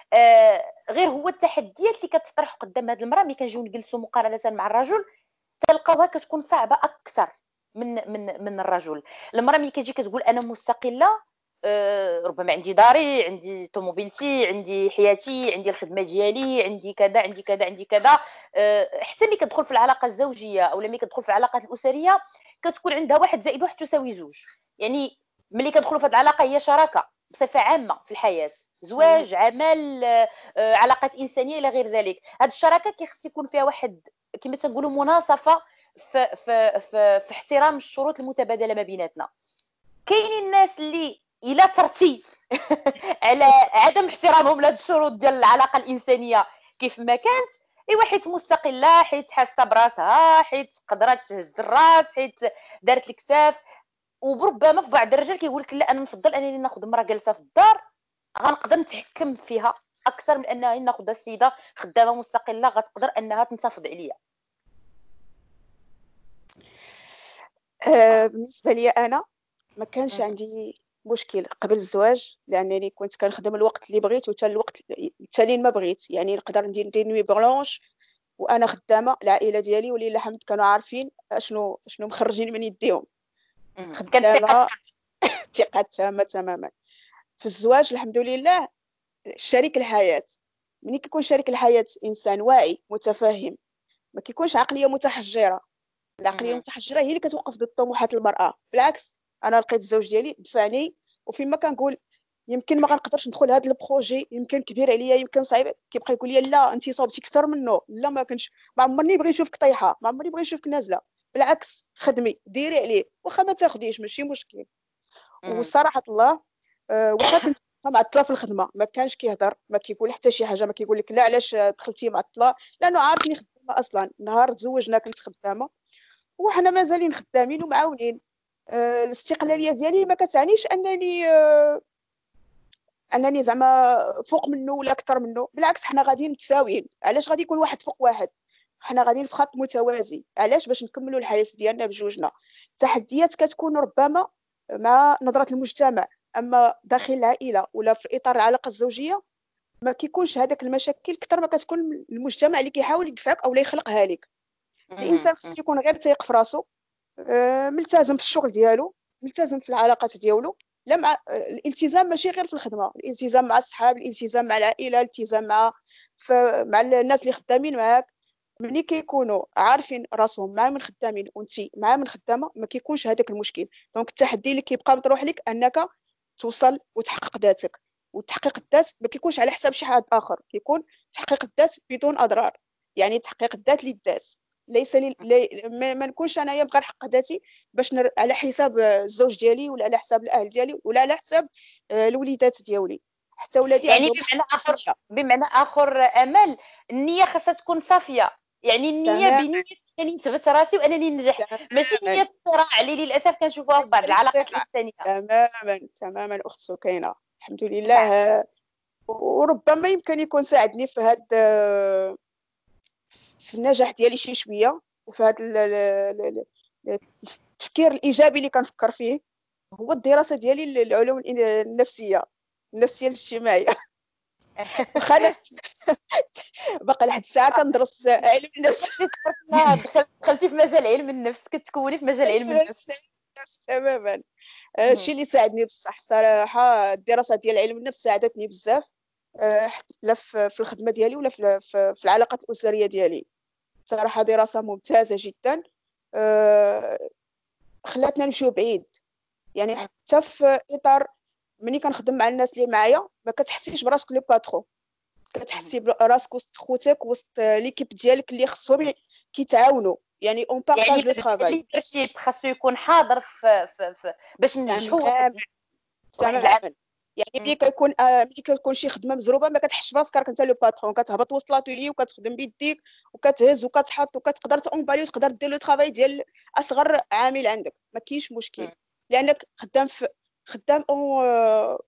آه، غير هو التحديات اللي كتطرح قدام هذه المراه ملي كنجيو نجلسوا مقارنه مع الرجل، تلقاوها كتكون صعبه اكثر من من من الرجل. المراه ملي كتجي كتقول انا مستقله، آه، ربما عندي داري، عندي طوموبيلتي، عندي حياتي، عندي الخدمه ديالي، عندي كذا عندي كذا عندي كذا. آه، حتى ملي كتدخل في العلاقه الزوجيه او ملي كتدخل في العلاقات الاسريه كتكون عندها واحد زائد واحد تساوي جوج. يعني ملي كتدخلوا في هذه العلاقه هي شراكه بصفه عامه في الحياه، زواج، عمل، آه، آه، علاقات انسانيه الى غير ذلك. هذه الشراكه كيخص يكون فيها واحد كما تنقولوا مناصفه في في في, في احترام الشروط المتبادله ما بيناتنا. كاينين الناس اللي الا ترتي على عدم احترامهم لهاد الشروط ديال العلاقه الانسانيه كيف ما كانت، ايوا حيت مستقله، حيت حاسه براسها، حيت قدرت تهز الراس، حيت دارت الكتاف. وربما في بعض الرجال كيقول لك لا انا نفضل انني ناخذ امراه جالسه في الدار غنقدر نتحكم فيها اكثر من انها ناخذ السيده خدامه مستقله غتقدر انها تنتفض عليا. آه، بالنسبه لي انا ما كانش مهم. عندي مشكل قبل الزواج، لانني كنت كنخدم الوقت اللي بغيت وتا الوقت التالي ما بغيت. يعني نقدر ندير دي نوي بلونش وانا خدامه، العائله ديالي ولله الحمد كانوا عارفين اشنو شنو مخرجين من يديهم. مهم. كانت ثقه. خدامه ثقه تامه تماما. في الزواج الحمد لله شريك الحياه، ملي كيكون شريك الحياه انسان واعي متفهم، ما كيكونش عقليه متحجره. العقليه مهم. المتحجره هي اللي كتوقف ضد طموحات المراه. بالعكس، انا لقيت الزوج ديالي دفعني، وفيما كنقول يمكن ما غنقدرش ندخل هذا البروجي، يمكن كبير عليا، يمكن صعيب، كيبقى يقول لي لا انت صوبتي اكثر منه، لا ما كنتش، ما عمرني بغي نشوفك طايحه، ما عمرني بغي نشوفك نازله. بالعكس خدمي ديري عليه، واخا ما تاخديش ماشي مشكل. مهم. والصراحه الله، أه واخا كنت معطله في الخدمه ما كانش كيهضر، ما كيقول حتى شي حاجه، ما كيقول لك لا علاش دخلتي معطله، لانه عارفني خدامه اصلا. نهار تزوجنا كنت خدامه وحنا مازالين خدامين ومعاونين. أه الاستقلاليه ديالي ما كتعنيش انني أه انني زعما فوق منه ولا اكثر منه، بالعكس حنا غاديين متساويين. علاش غادي يكون واحد فوق واحد؟ حنا غاديين في خط متوازي. علاش؟ باش نكملوا الحياه ديالنا بجوجنا. التحديات كتكون ربما مع نظره المجتمع، اما داخل العائله ولا في اطار العلاقه الزوجيه ما كيكونش هذاك المشاكل كثر ما كتكون المجتمع اللي كيحاول يدفعك او لا يخلقها لك. الانسان خصو يكون غير تيق في راسو، آه، ملتزم في الشغل ديالو، ملتزم في العلاقات ديالو. لا مع آه، الالتزام ماشي غير في الخدمه، الالتزام مع الصحاب، الالتزام مع العائله، الالتزام مع ف... مع الناس اللي خدامين معاك. ملي كيكونوا عارفين راسهم مع من خدامين وانت مع من خدامه ما كيكونش هذاك المشكل. دونك التحدي اللي كيبقى مطروح لك انك توصل وتحقق ذاتك. وتحقيق الذات ما كيكونش على حساب شي حد اخر، كيكون تحقيق الذات بدون اضرار. يعني تحقيق الذات للذات، ليس لي... لي... ما, ما نكونش انايا بغا نحقق ذاتي باش نر... على حساب الزوج ديالي ولا على حساب الاهل ديالي ولا على حساب آه، الوليدات ديالي. حتى ولادي يعني عندهم بمعنى اخر حقية. بمعنى اخر امل، النيه خاصها تكون صافيه. يعني النيه تماما بنيه انني نثبت راسي وانني ننجح، ماشي تماما. نيه الصراع اللي للاسف كنشوفوها في بعض العلاقات الانسانيه. تماما تماما اخت سكينه، الحمد نعم. لله. وربما يمكن يكون ساعدني في هذا في النجاح ديالي شي شويه، وفي هذا التفكير الايجابي اللي كنفكر فيه، هو الدراسه ديالي للعلوم النفسيه النفسيه الاجتماعيه. واخا انا باقي لحد الساعه كندرس علم النفس. دخلتي في مجال علم النفس، كتكوني في مجال علم النفس. تماما. الشيء اللي ساعدني بصح صراحه الدراسه ديال علم النفس ساعدتني بزاف، لا في الخدمه ديالي ولا في العلاقات الاسريه ديالي. صراحه دراسه ممتازه جدا، خلاتنا نمشيو بعيد. يعني حتى في اطار ملي كنخدم مع الناس اللي معايا ما كتحسيش براسك لو باترون، كتحسي براسك وسط خوتك وسط ليكيب ديالك اللي خصهم كيتعاونوا. يعني اون بارطاج لو طرافاي. يعني الليدرشيب خاصو يكون حاضر في, في, في باش ننجحوا واحد تماما. يعني ملي كيكون آه ملي كتكون شي خدمه مزروبه ما كتحسش براسك راك انت لو باترون، كتهبط وسط لاتولي وكتخدم بيديك وكتهز وكتحط وكتقدر تونبالي وتقدر دير لو طرافاي ديال اصغر عامل عندك، ما كاينش مشكل لانك خدام في خدام او آه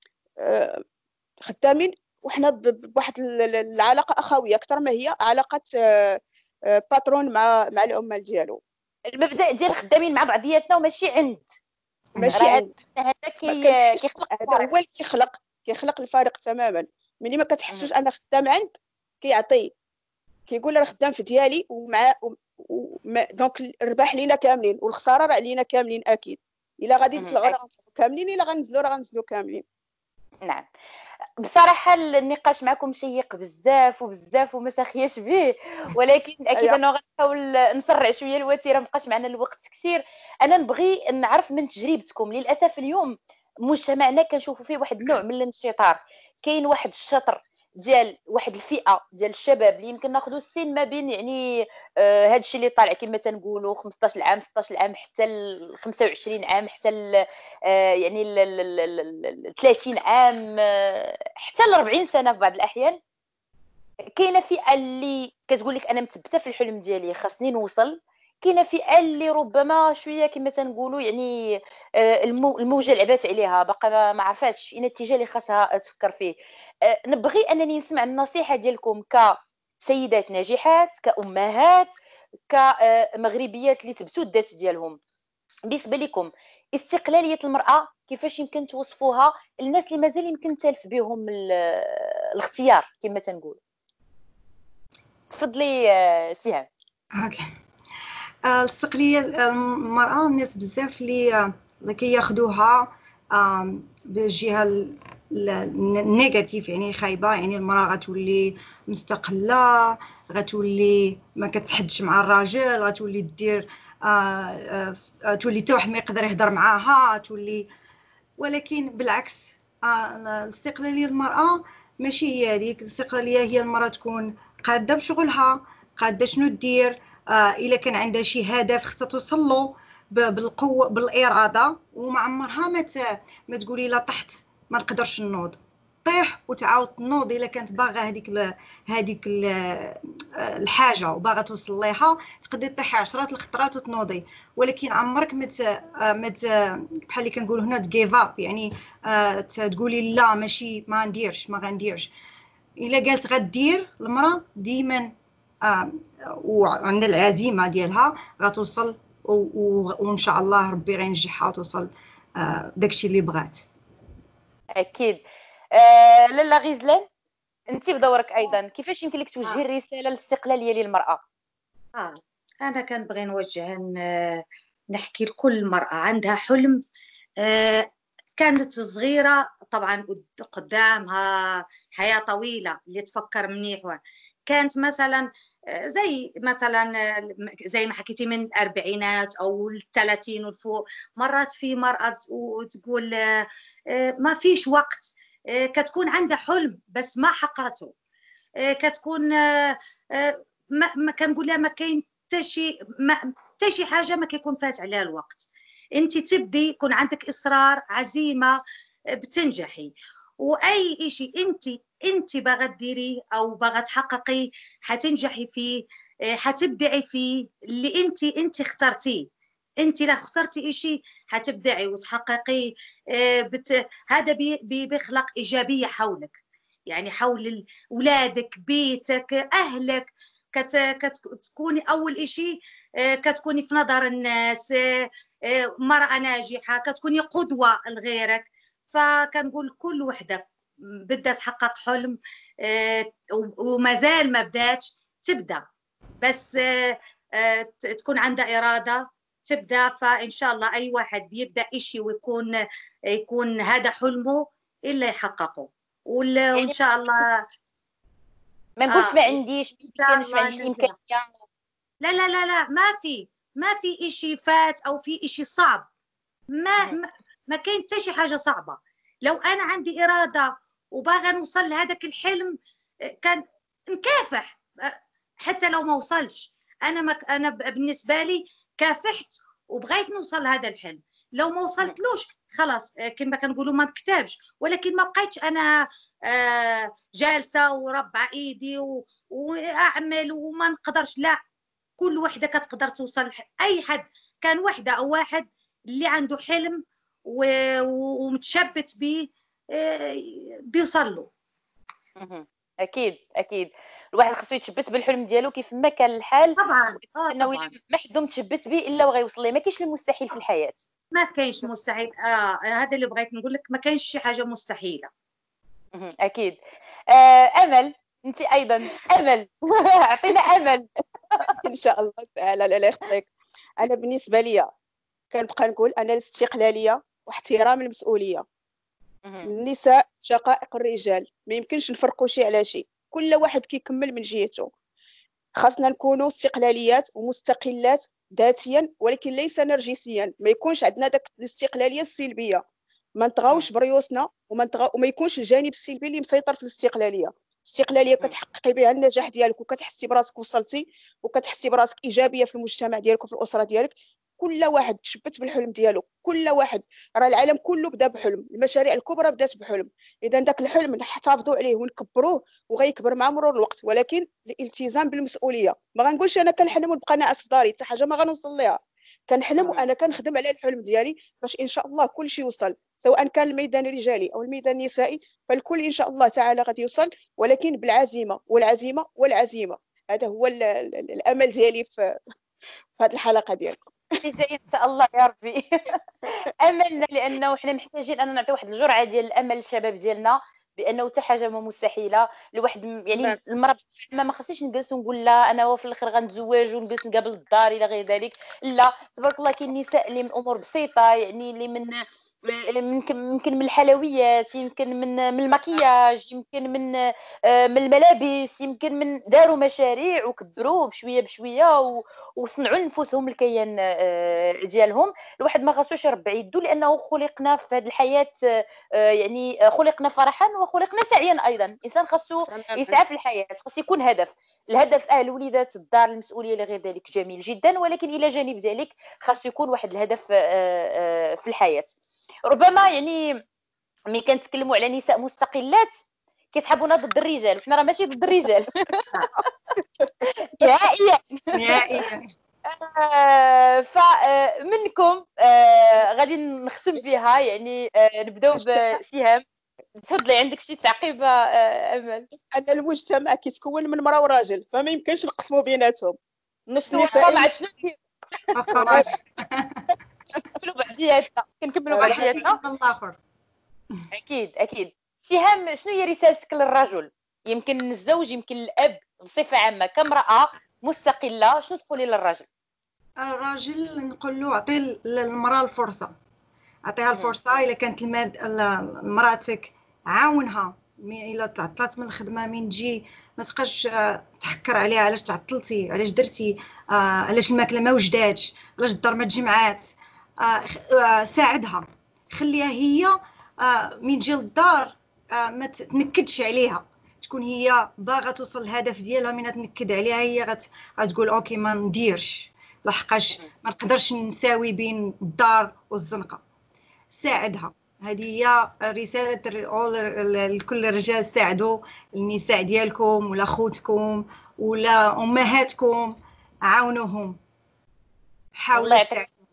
آه خدامين وحنا بواحد العلاقه اخويه اكثر ما هي علاقه آه آه باترون مع مع العمال ديالو. المبدا ديال خدامين مع بعضياتنا وماشي عند ماشي عند هذا كي كيخلق هذا هو اللي كيخلق كيخلق الفارق تماما. ملي ما كتحسوش انا خدام عند كيعطي كيقول انا خدام في ديالي ومع وما دونك الرباح لينا كاملين والخساره راه علينا كاملين اكيد. الا غادي نطلعوا راه غنطلعوا كاملين، الا غنزلوا راه غنزلوا كاملين. نعم. بصراحه النقاش معكم شيق بزاف وبزاف وما ساخياش به، ولكن اكيد انا غنحاول نسرع شويه الوتيره، مابقاش معنا الوقت كثير. انا نبغي نعرف من تجربتكم. للاسف اليوم مجتمعنا كنشوفوا فيه واحد النوع من الانشطار، كاين واحد الشطر ديال واحد الفئه ديال الشباب اللي يمكن ناخذوا السن ما بين يعني آه هذا الشيء اللي طالع كما تنقولوا خمسطاش عام ستطاش عام حتى ل خمسة وعشرين عام حتى ل آه يعني ل ثلاثين عام آه حتى ل أربعين سنه في بعض الاحيان. كاينه فئه اللي كتقول لك انا مثبته في الحلم ديالي خاصني نوصل، كاينه فئه اللي ربما شويه كما تنقولوا يعني الموجه لعبات عليها باقا ما عرفاتش اين الاتجاه اللي خاصها تفكر فيه. نبغي انني نسمع النصيحه ديالكم كسيدات ناجحات، كامهات، كمغربيات اللي تبتوا الذات ديالهم. بالنسبه لكم استقلاليه المراه كيفاش يمكن توصفوها للناس اللي مازال يمكن تالف بهم الاختيار كما تنقول؟ تفضلي سهام. اوكي. الاستقلاليه المراه الناس بزاف اللي اللي كياخذوها بالجهه النيجاتيف، يعني خايبه، يعني المراه غتولي مستقله، غتولي ما كتحدش مع الراجل، غتولي دير آه آه تولي حتى واحد ما يقدر يهضر معاها، تولي. ولكن بالعكس، آه الاستقلاليه المراه ماشي هي هذيك. الاستقلاليه هي المراه تكون قاده بشغلها، قاده شنو دير، آه الا كان عندها شي هدف خصها توصل له بالقوه بالاراده، وما عمرها ما ما تقولي لا طحت ما نقدرش نوض. طيح وتعاود تنوض الا كانت باغا هذيك هذيك الحاجه وباغا توصل ليها، تقدري تطيحي عشرات الخطرات وتنوضي. ولكن عمرك مت مت بحال اللي كنقولوا هنا تجيف اب، يعني آه تقولي لا ماشي ما نديرش ما غنديرش. الا قالت غدير المراه ديما آه وعندنا العزيمه ديالها غتوصل، وان شاء الله ربي غينجحها وتوصل آه داكشي اللي بغات. اكيد. آه لاله غزلان، انت بدورك ايضا كيفاش يمكن لك توجهي آه. الرساله الاستقلاليه للمراه؟ آه. أنا كنبغي نوجه نحكي لكل مرأة عندها حلم، آه كانت صغيرة طبعا قدامها حياة طويلة اللي تفكر منيح، كانت مثلا زي مثلا زي ما حكيتي من الأربعينات أو الثلاثين والفوق، مرات في مرأة وتقول ما فيش وقت، كتكون عندها حلم بس ما حققته، كتكون ما, ما كنقول لها ما كاين حتى شي حتى شي حاجة ما كيكون فات عليها الوقت. انت تبدي يكون عندك اصرار عزيمه بتنجحي، واي شيء انت انت باغا ديري او باغا تحققي حتنجحي فيه، حتبدعي فيه اللي انت انت اخترتيه. انت لا اخترتي شيء حتبدعي وتحققي، بت... هذا بي... بي... بيخلق ايجابيه حولك، يعني حول اولادك بيتك اهلك، كت... كتكوني اول شيء كتكوني في نظر الناس مرأة ناجحة، كتكوني قدوة لغيرك. فكنقول كل وحدة بدها تحقق حلم ومازال ما بداتش تبدا، بس تكون عندها إرادة تبدا، فإن شاء الله أي واحد يبدا إشي ويكون يكون هذا حلمه إلا يحققه، وإن شاء الله ما نقولش آه ما عنديش ما إن شاء يمكنش ما الله عنديش ننجح. الامكانيه. لا لا لا لا ما في ما في إشي فات أو في إشي صعب، ما ما, ما كاين حتى شي حاجة صعبة. لو أنا عندي إرادة وباغا نوصل لهذاك الحلم كان نكافح حتى لو ما وصلش. أنا ما أنا بالنسبة لي كافحت وبغيت نوصل لهذا الحلم، لو ما وصلتلوش خلاص كما كنقولوا ما بكتابش، ولكن ما بقيتش أنا جالسة وربع إيدي وأعمل وما نقدرش. لا، كل وحده كتقدر توصل، اي حد كان وحده او واحد اللي عنده حلم ومتشبت به بيوصل له. اكيد اكيد الواحد خصو يتشبت بالحلم ديالو كيف ما كان الحال، طبعا اه انه طبعا ما حد متشبت به الا وغيوصل ليه، ما كاينش المستحيل في الحياه. ما كاينش مستحيل، اه هذا اللي بغيت نقول لك، ما كاينش شي حاجه مستحيله. اكيد. آه امل، انت ايضا امل اعطينا امل. ان شاء الله تعالى. لا لا يخطيك. انا بالنسبه لي كنبقى نقول انا الاستقلاليه واحترام المسؤوليه. النساء شقائق الرجال، ما يمكنش نفرقوا شي على شي، كل واحد كيكمل من جهته. خاصنا نكونوا استقلاليات ومستقلات ذاتيا ولكن ليس نرجسيا، ما يكونش عندنا داك الاستقلاليه السلبيه، ما نطغاوش بريوسنا وما نطغى وما يكونش الجانب السلبي اللي مسيطر في الاستقلاليه. الاستقلاليه كتحققي بها النجاح ديالك وكتحسي براسك وصلتي وكتحسي براسك ايجابيه في المجتمع ديالك وفي الاسره ديالك. كل واحد تشبت بالحلم ديالو، كل واحد راه العالم كله بدا بحلم، المشاريع الكبرى بدات بحلم، اذا داك الحلم نحتفظوا عليه ونكبروه وغيكبر مع مرور الوقت، ولكن الالتزام بالمسؤوليه. ما غنقولش انا كنحلم ونبقى ناعس في داري، حتى حاجه ما غنوصل ليها. كنحلم وانا كنخدم على الحلم ديالي باش ان شاء الله كل شيء يوصل، سواء كان الميدان الرجالي او الميدان النسائي، فالكل ان شاء الله تعالى غادي يوصل، ولكن بالعزيمه والعزيمه والعزيمه. هذا هو الامل ديالي في هذه الحلقه ديالكم. جاي ان شاء الله يا ربي. املنا لانه حنا محتاجين ان نعطي واحد الجرعه ديال الامل للشباب ديالنا، بانه حتى حاجه ما مستحيله الواحد. يعني المراه ما ما خصنيش نجلس ونقول لا انا في الاخر غنتزوج ونجلس نقابل الدار الى غير ذلك. لا، تبارك الله كاين نساء اللي من امور بسيطه، يعني اللي من يمكن يمكن من الحلويات، يمكن من من المكياج، يمكن من من الملابس، يمكن من داروا مشاريع وكبروا بشويه بشويه وصنعوا لنفسهم الكيان ديالهم. الواحد ما خاصوش يربع يدو، لانه خلقنا في هذه الحياه، يعني خلقنا فرحا وخلقنا سعيا ايضا. الانسان خاصو يسعى في الحياه، خاص يكون هدف. الهدف اهل وليدات الدار المسؤوليه لغير ذلك جميل جدا، ولكن الى جانب ذلك خاص يكون واحد الهدف في الحياه. ربما يعني ملي كنتكلموا على نساء مستقلات كيسحبونا ضد الرجال، وحنا راه ماشي ضد الرجال نهائيا نهائيا. آه فمنكم آه غادي نختم بها، يعني آه نبداو بسهام. تفضلي عندك شي تعقيبه آه، امل؟ ان المجتمع كيتكون من مرأة وراجل، فما يمكنش نقسموا بيناتهم. نص شنو نسائي الطلع ونص شنو كي- خلاص كنكملوا بعضياتنا كنكملوا راه واحد بعضياتنا. يكمل الاخر. اكيد اكيد. سهام، شنو هي رسالتك للرجل؟ يمكن الزوج، يمكن الاب، بصفه عامه كامراه مستقله، شنو تقولي للرجل؟ الراجل نقول له اعطي للمراه الفرصه، اعطيها مهم. الفرصه. الا كانت الماد ال- مراتك عاونها، مي الا تعطلت من الخدمه من تجي ما تبقاش آه، تحكر عليها علاش تعطلتي، علاش درتي، آه، علاش الماكله ما وجداتش، علاش الدار ما تجمعات. آه، خ- آه، ساعدها، خليها هي آه، من تجي للدار آه، ما ت- تنكدش عليها، تكون هي باغا توصل للهدف ديالها. من تنكد عليها هي غت- غتقول اوكي ما نديرش، لحقاش ما نقدرش نساوي بين الدار والزنقه. ساعدها. هذه هي رسالة ال- لكل الرجال: ساعدوا النساء ديالكم ولا خوتكم ولا أمهاتكم، عاونوهم، الله حاولوا يعطيك. تساعدوا.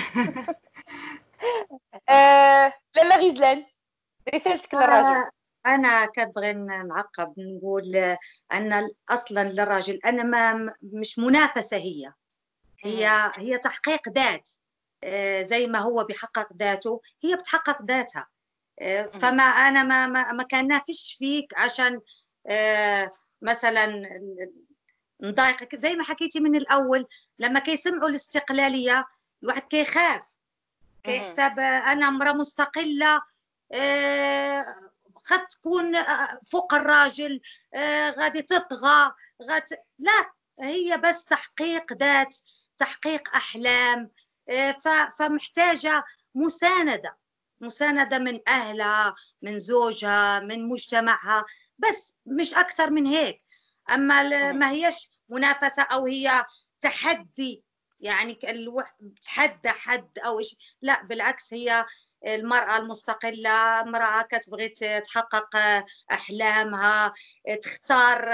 آه... لاله غزلان، رسالتك للرجل؟ آه، أنا كنبغي نعقب نقول آه، أن أصلا للراجل أنا ما م- مش منافسة، هي مهم. هي هي تحقيق ذات. آه، زي ما هو بيحقق ذاته هي بتحقق ذاتها. آه، مهم. فما أنا ما ما, ما كان نافش فيك عشان آه، مثلا نضايقك. زي ما حكيتي من الأول، لما كيسمعوا الاستقلالية الواحد كيخاف، مهم. كيحسب آه، أنا امرأة مستقلة، آه، قد تكون آه، فوق الراجل، آه، غادي تطغى، غاد لا، هي بس تحقيق ذات، تحقيق أحلام. آه، ف- فمحتاجة مساندة، مساندة من أهلها، من زوجها، من مجتمعها، بس مش أكثر من هيك. أما ال- مهم. ما هيش منافسة أو هي تحدي، يعني الوح- تحدى حد أو إيش. لا بالعكس، هي المرأة المستقلة امرأة كتبغي تحقق أحلامها، تختار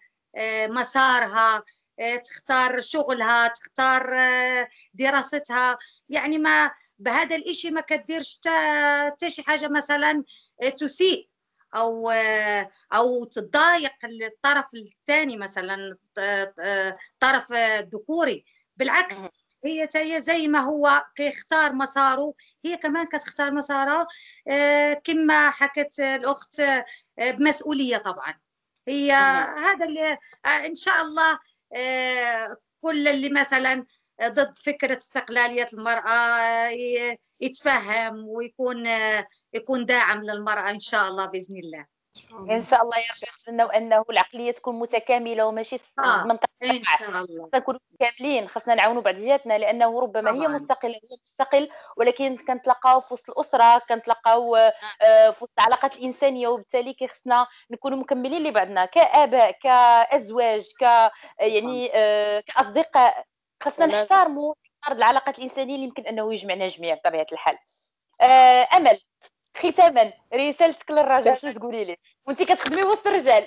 مسارها، تختار شغلها، تختار دراستها. يعني ما بهذا الإشي ما كديرش حتى شي حاجة مثلا تسيء أو أو تضايق الطرف الثاني، مثلا الطرف الذكوري. بالعكس، مهم. هي تاهي زي ما هو كيختار مساره، هي كمان كتختار مسارها. آه، كما حكت الأخت، آه، بمسؤولية طبعا. هي مهم. هذا اللي آه، إن شاء الله آه، كل اللي مثلا ضد فكرة استقلالية المرأة آه، ي- يتفهم ويكون آه، يكون داعم للمرأة إن شاء الله بإذن الله. إن شاء ان الله. شاء الله يا رب نتمنوا انه العقليه تكون متكامله وماشي آه بمنطق إن الصراع. شاء الله. خاصنا نكونوا كاملين، خاصنا نعاونوا بعضياتنا، لانه ربما هي طبعا. مستقله وهو مستقل، ولكن كنتلاقاو في وسط الاسره، كنتلاقاو آه، في وسط العلاقات الانسانيه، وبالتالي كيخصنا نكونوا مكملين لبعضنا كاباء، كازواج، ك طبعا. يعني آه، كاصدقاء. خاصنا تمام. نحترموا العلاقات الانسانيه اللي يمكن انه يجمعنا جميعا بطبيعه الحال. آه، امل، ختاما رسالتك للراجل شنو تقولي ليه وانت كتخدمي وسط الرجال؟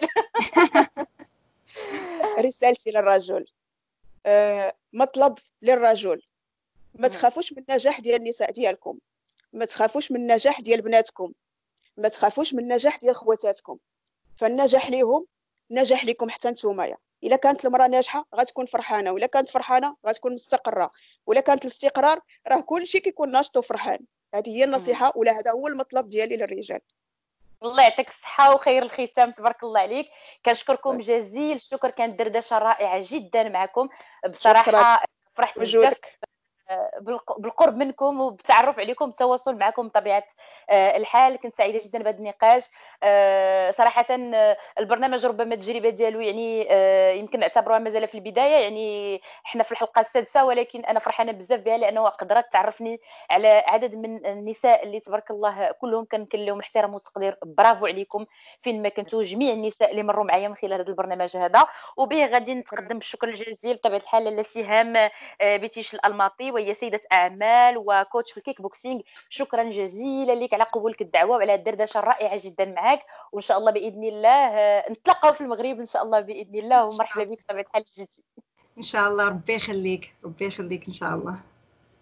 رسالتي للرجل، آه، مطلب للرجل: ما تخافوش من النجاح ديال النساء ديالكم، ما تخافوش من النجاح ديال بناتكم، ما تخافوش من النجاح ديال خواتاتكم. فالنجاح ليهم نجاح لكم حتى نتوما. الا كانت المراه ناجحه غتكون فرحانه، ولا كانت فرحانه غتكون مستقره، ولا كانت الاستقرار راه كلشي كيكون ناشط وفرحان. هذه هي النصيحه، ولا هذا هو المطلب ديالي للرجال. الله يعطيك الصحة وخير الختام، تبارك الله عليك. كنشكركم جزيل الشكر، كانت دردشة رائعة جدا معكم شكرا بصراحة. فرحت بزاف لوجودك. بالق- بالقرب منكم وبالتعرف عليكم، التواصل معكم بطبيعة آه، الحال. كنت سعيدة جدا بهذا النقاش. آه، صراحة آه، البرنامج ربما التجربة ديالو يعني آه، يمكن نعتبروها مازال في البداية، يعني احنا في الحلقة السادسة، ولكن أنا فرحانة بزاف بها لأنه قدرت تعرفني على عدد من النساء اللي تبارك الله كلهم كان لهم احترام وتقدير. برافو عليكم فين ما كنتوا، جميع النساء اللي مروا معايا من خلال هذا البرنامج هذا. وبه غادي نتقدم بالشكر الجزيل بطبيعة الحال لسهام آه، بتيش الألماطي، وهي سيدة أعمال وكوتش في الكيك بوكسينغ. شكرا جزيلا لك على قبولك الدعوة وعلى الدردشة الرائعة جدا معك. وإن شاء الله بإذن الله آه، نتلاقاو في المغرب إن شاء الله بإذن الله. إن شاء ومرحبا الله. بك بطبيعة الحال جيتي. إن شاء الله. ربي يخليك، ربي يخليك إن شاء الله.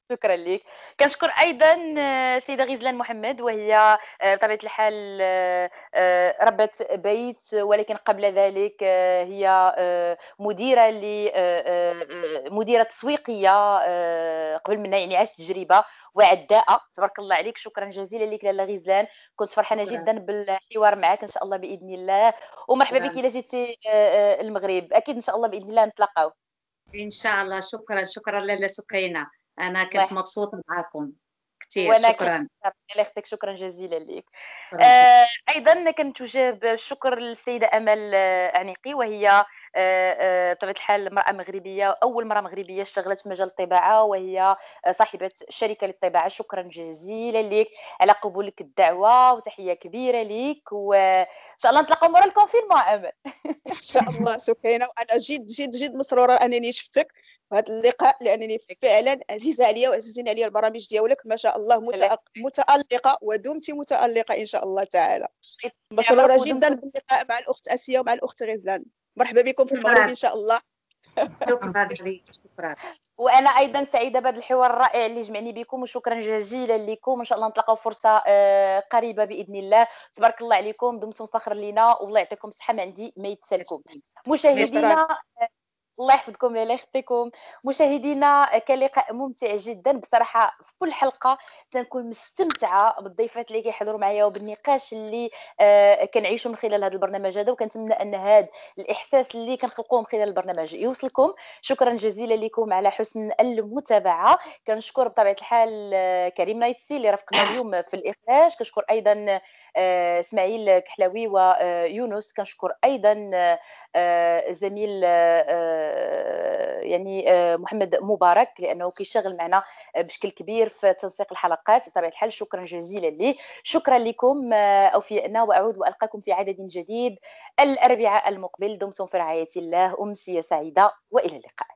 شكرا لك. كنشكر ايضا آه، السيده غزلان محمد، وهي آه، بطبيعه الحال آه، آه، ربة بيت، ولكن قبل ذلك آه، هي آه، مديره ل آه، آه، آه، مديره تسويقيه آه، قبل منها، يعني عاشت تجربه وعداءه. تبارك الله عليك. شكرا جزيلا لك لاله غزلان، كنت فرحانه شكرا. جدا بالحوار معك ان شاء الله باذن الله. ومرحبا بك شكرا الى جيتي آه، آه، المغرب، اكيد ان شاء الله باذن الله نتلاقاو. ان شاء الله. شكرا شكرا لاله سكينه، انا الله كنت يحفظك. مبسوطه معاكم كثير. وانا كنت شكرا. الله يخطيك، شكرا جزيلا لك. شكرا. آه ايضا كنتوجه بالشكر للسيده امل آه، عنيقي، وهي آه، آه، بطبيعه الحال امراه مغربيه، اول مراه مغربيه اشتغلت في مجال الطباعه، وهي آه، صاحبه شركه للطباعه. شكرا جزيلا لك على قبولك الدعوه، وتحيه كبيره لك، وان شاء الله نتلاقاو مورا الكونفينمون امل. ان شاء الله سكينه، وانا جد جد جد مسروره انني شفتك في هذا اللقاء، لانني فعلا عزيزه عليا وعزيزين عليا البرامج ديالك، ما شاء الله متأ- متالقه، ودمتي متالقه ان شاء الله تعالى. مسروره عمرك جدا ودمتم. باللقاء مع الاخت اسيا ومع الاخت غزلان. مرحبا بكم في المغرب شكرا ان شاء الله. شكرا عليك. شكرا. وانا ايضا سعيده بهذا الحوار الرائع اللي جمعني بكم، وشكرا جزيلا لكم. ان شاء الله نتلاقاو فرصه آه، قريبه باذن الله. تبارك الله عليكم، دمتم فخر لينا، والله يعطيكم الصحه، ما عندي ما يتسالكم. شكرا. مشاهدينا الله يحفظكم لاله يخطيكم. مشاهدينا كان لقاء ممتع جدا بصراحه. في كل حلقه تنكون مستمتعه بالضيفات اللي كيحضروا معايا وبالنقاش اللي آه كنعيشوا من خلال هذا البرنامج هذا، وكنتمنى ان هذا الاحساس اللي كنخلقوه من خلال البرنامج يوصلكم. شكرا جزيلا لكم على حسن المتابعه. كنشكر بطبيعه الحال آه، كريم نايتسي اللي رافقنا اليوم في الاخراج. كنشكر ايضا آه، اسماعيل كحلاوي ويونس. كنشكر ايضا آه، زميل آه، يعني آه، محمد مبارك، لانه كيشتغل معنا بشكل كبير في تنسيق الحلقات بطبيعه الحال. شكرا جزيلا ليه. شكرا لكم آه، اوفياءنا، واعود والقاكم في عدد جديد الاربعاء المقبل. دمتم في رعايه الله، امسيه سعيده، والى اللقاء.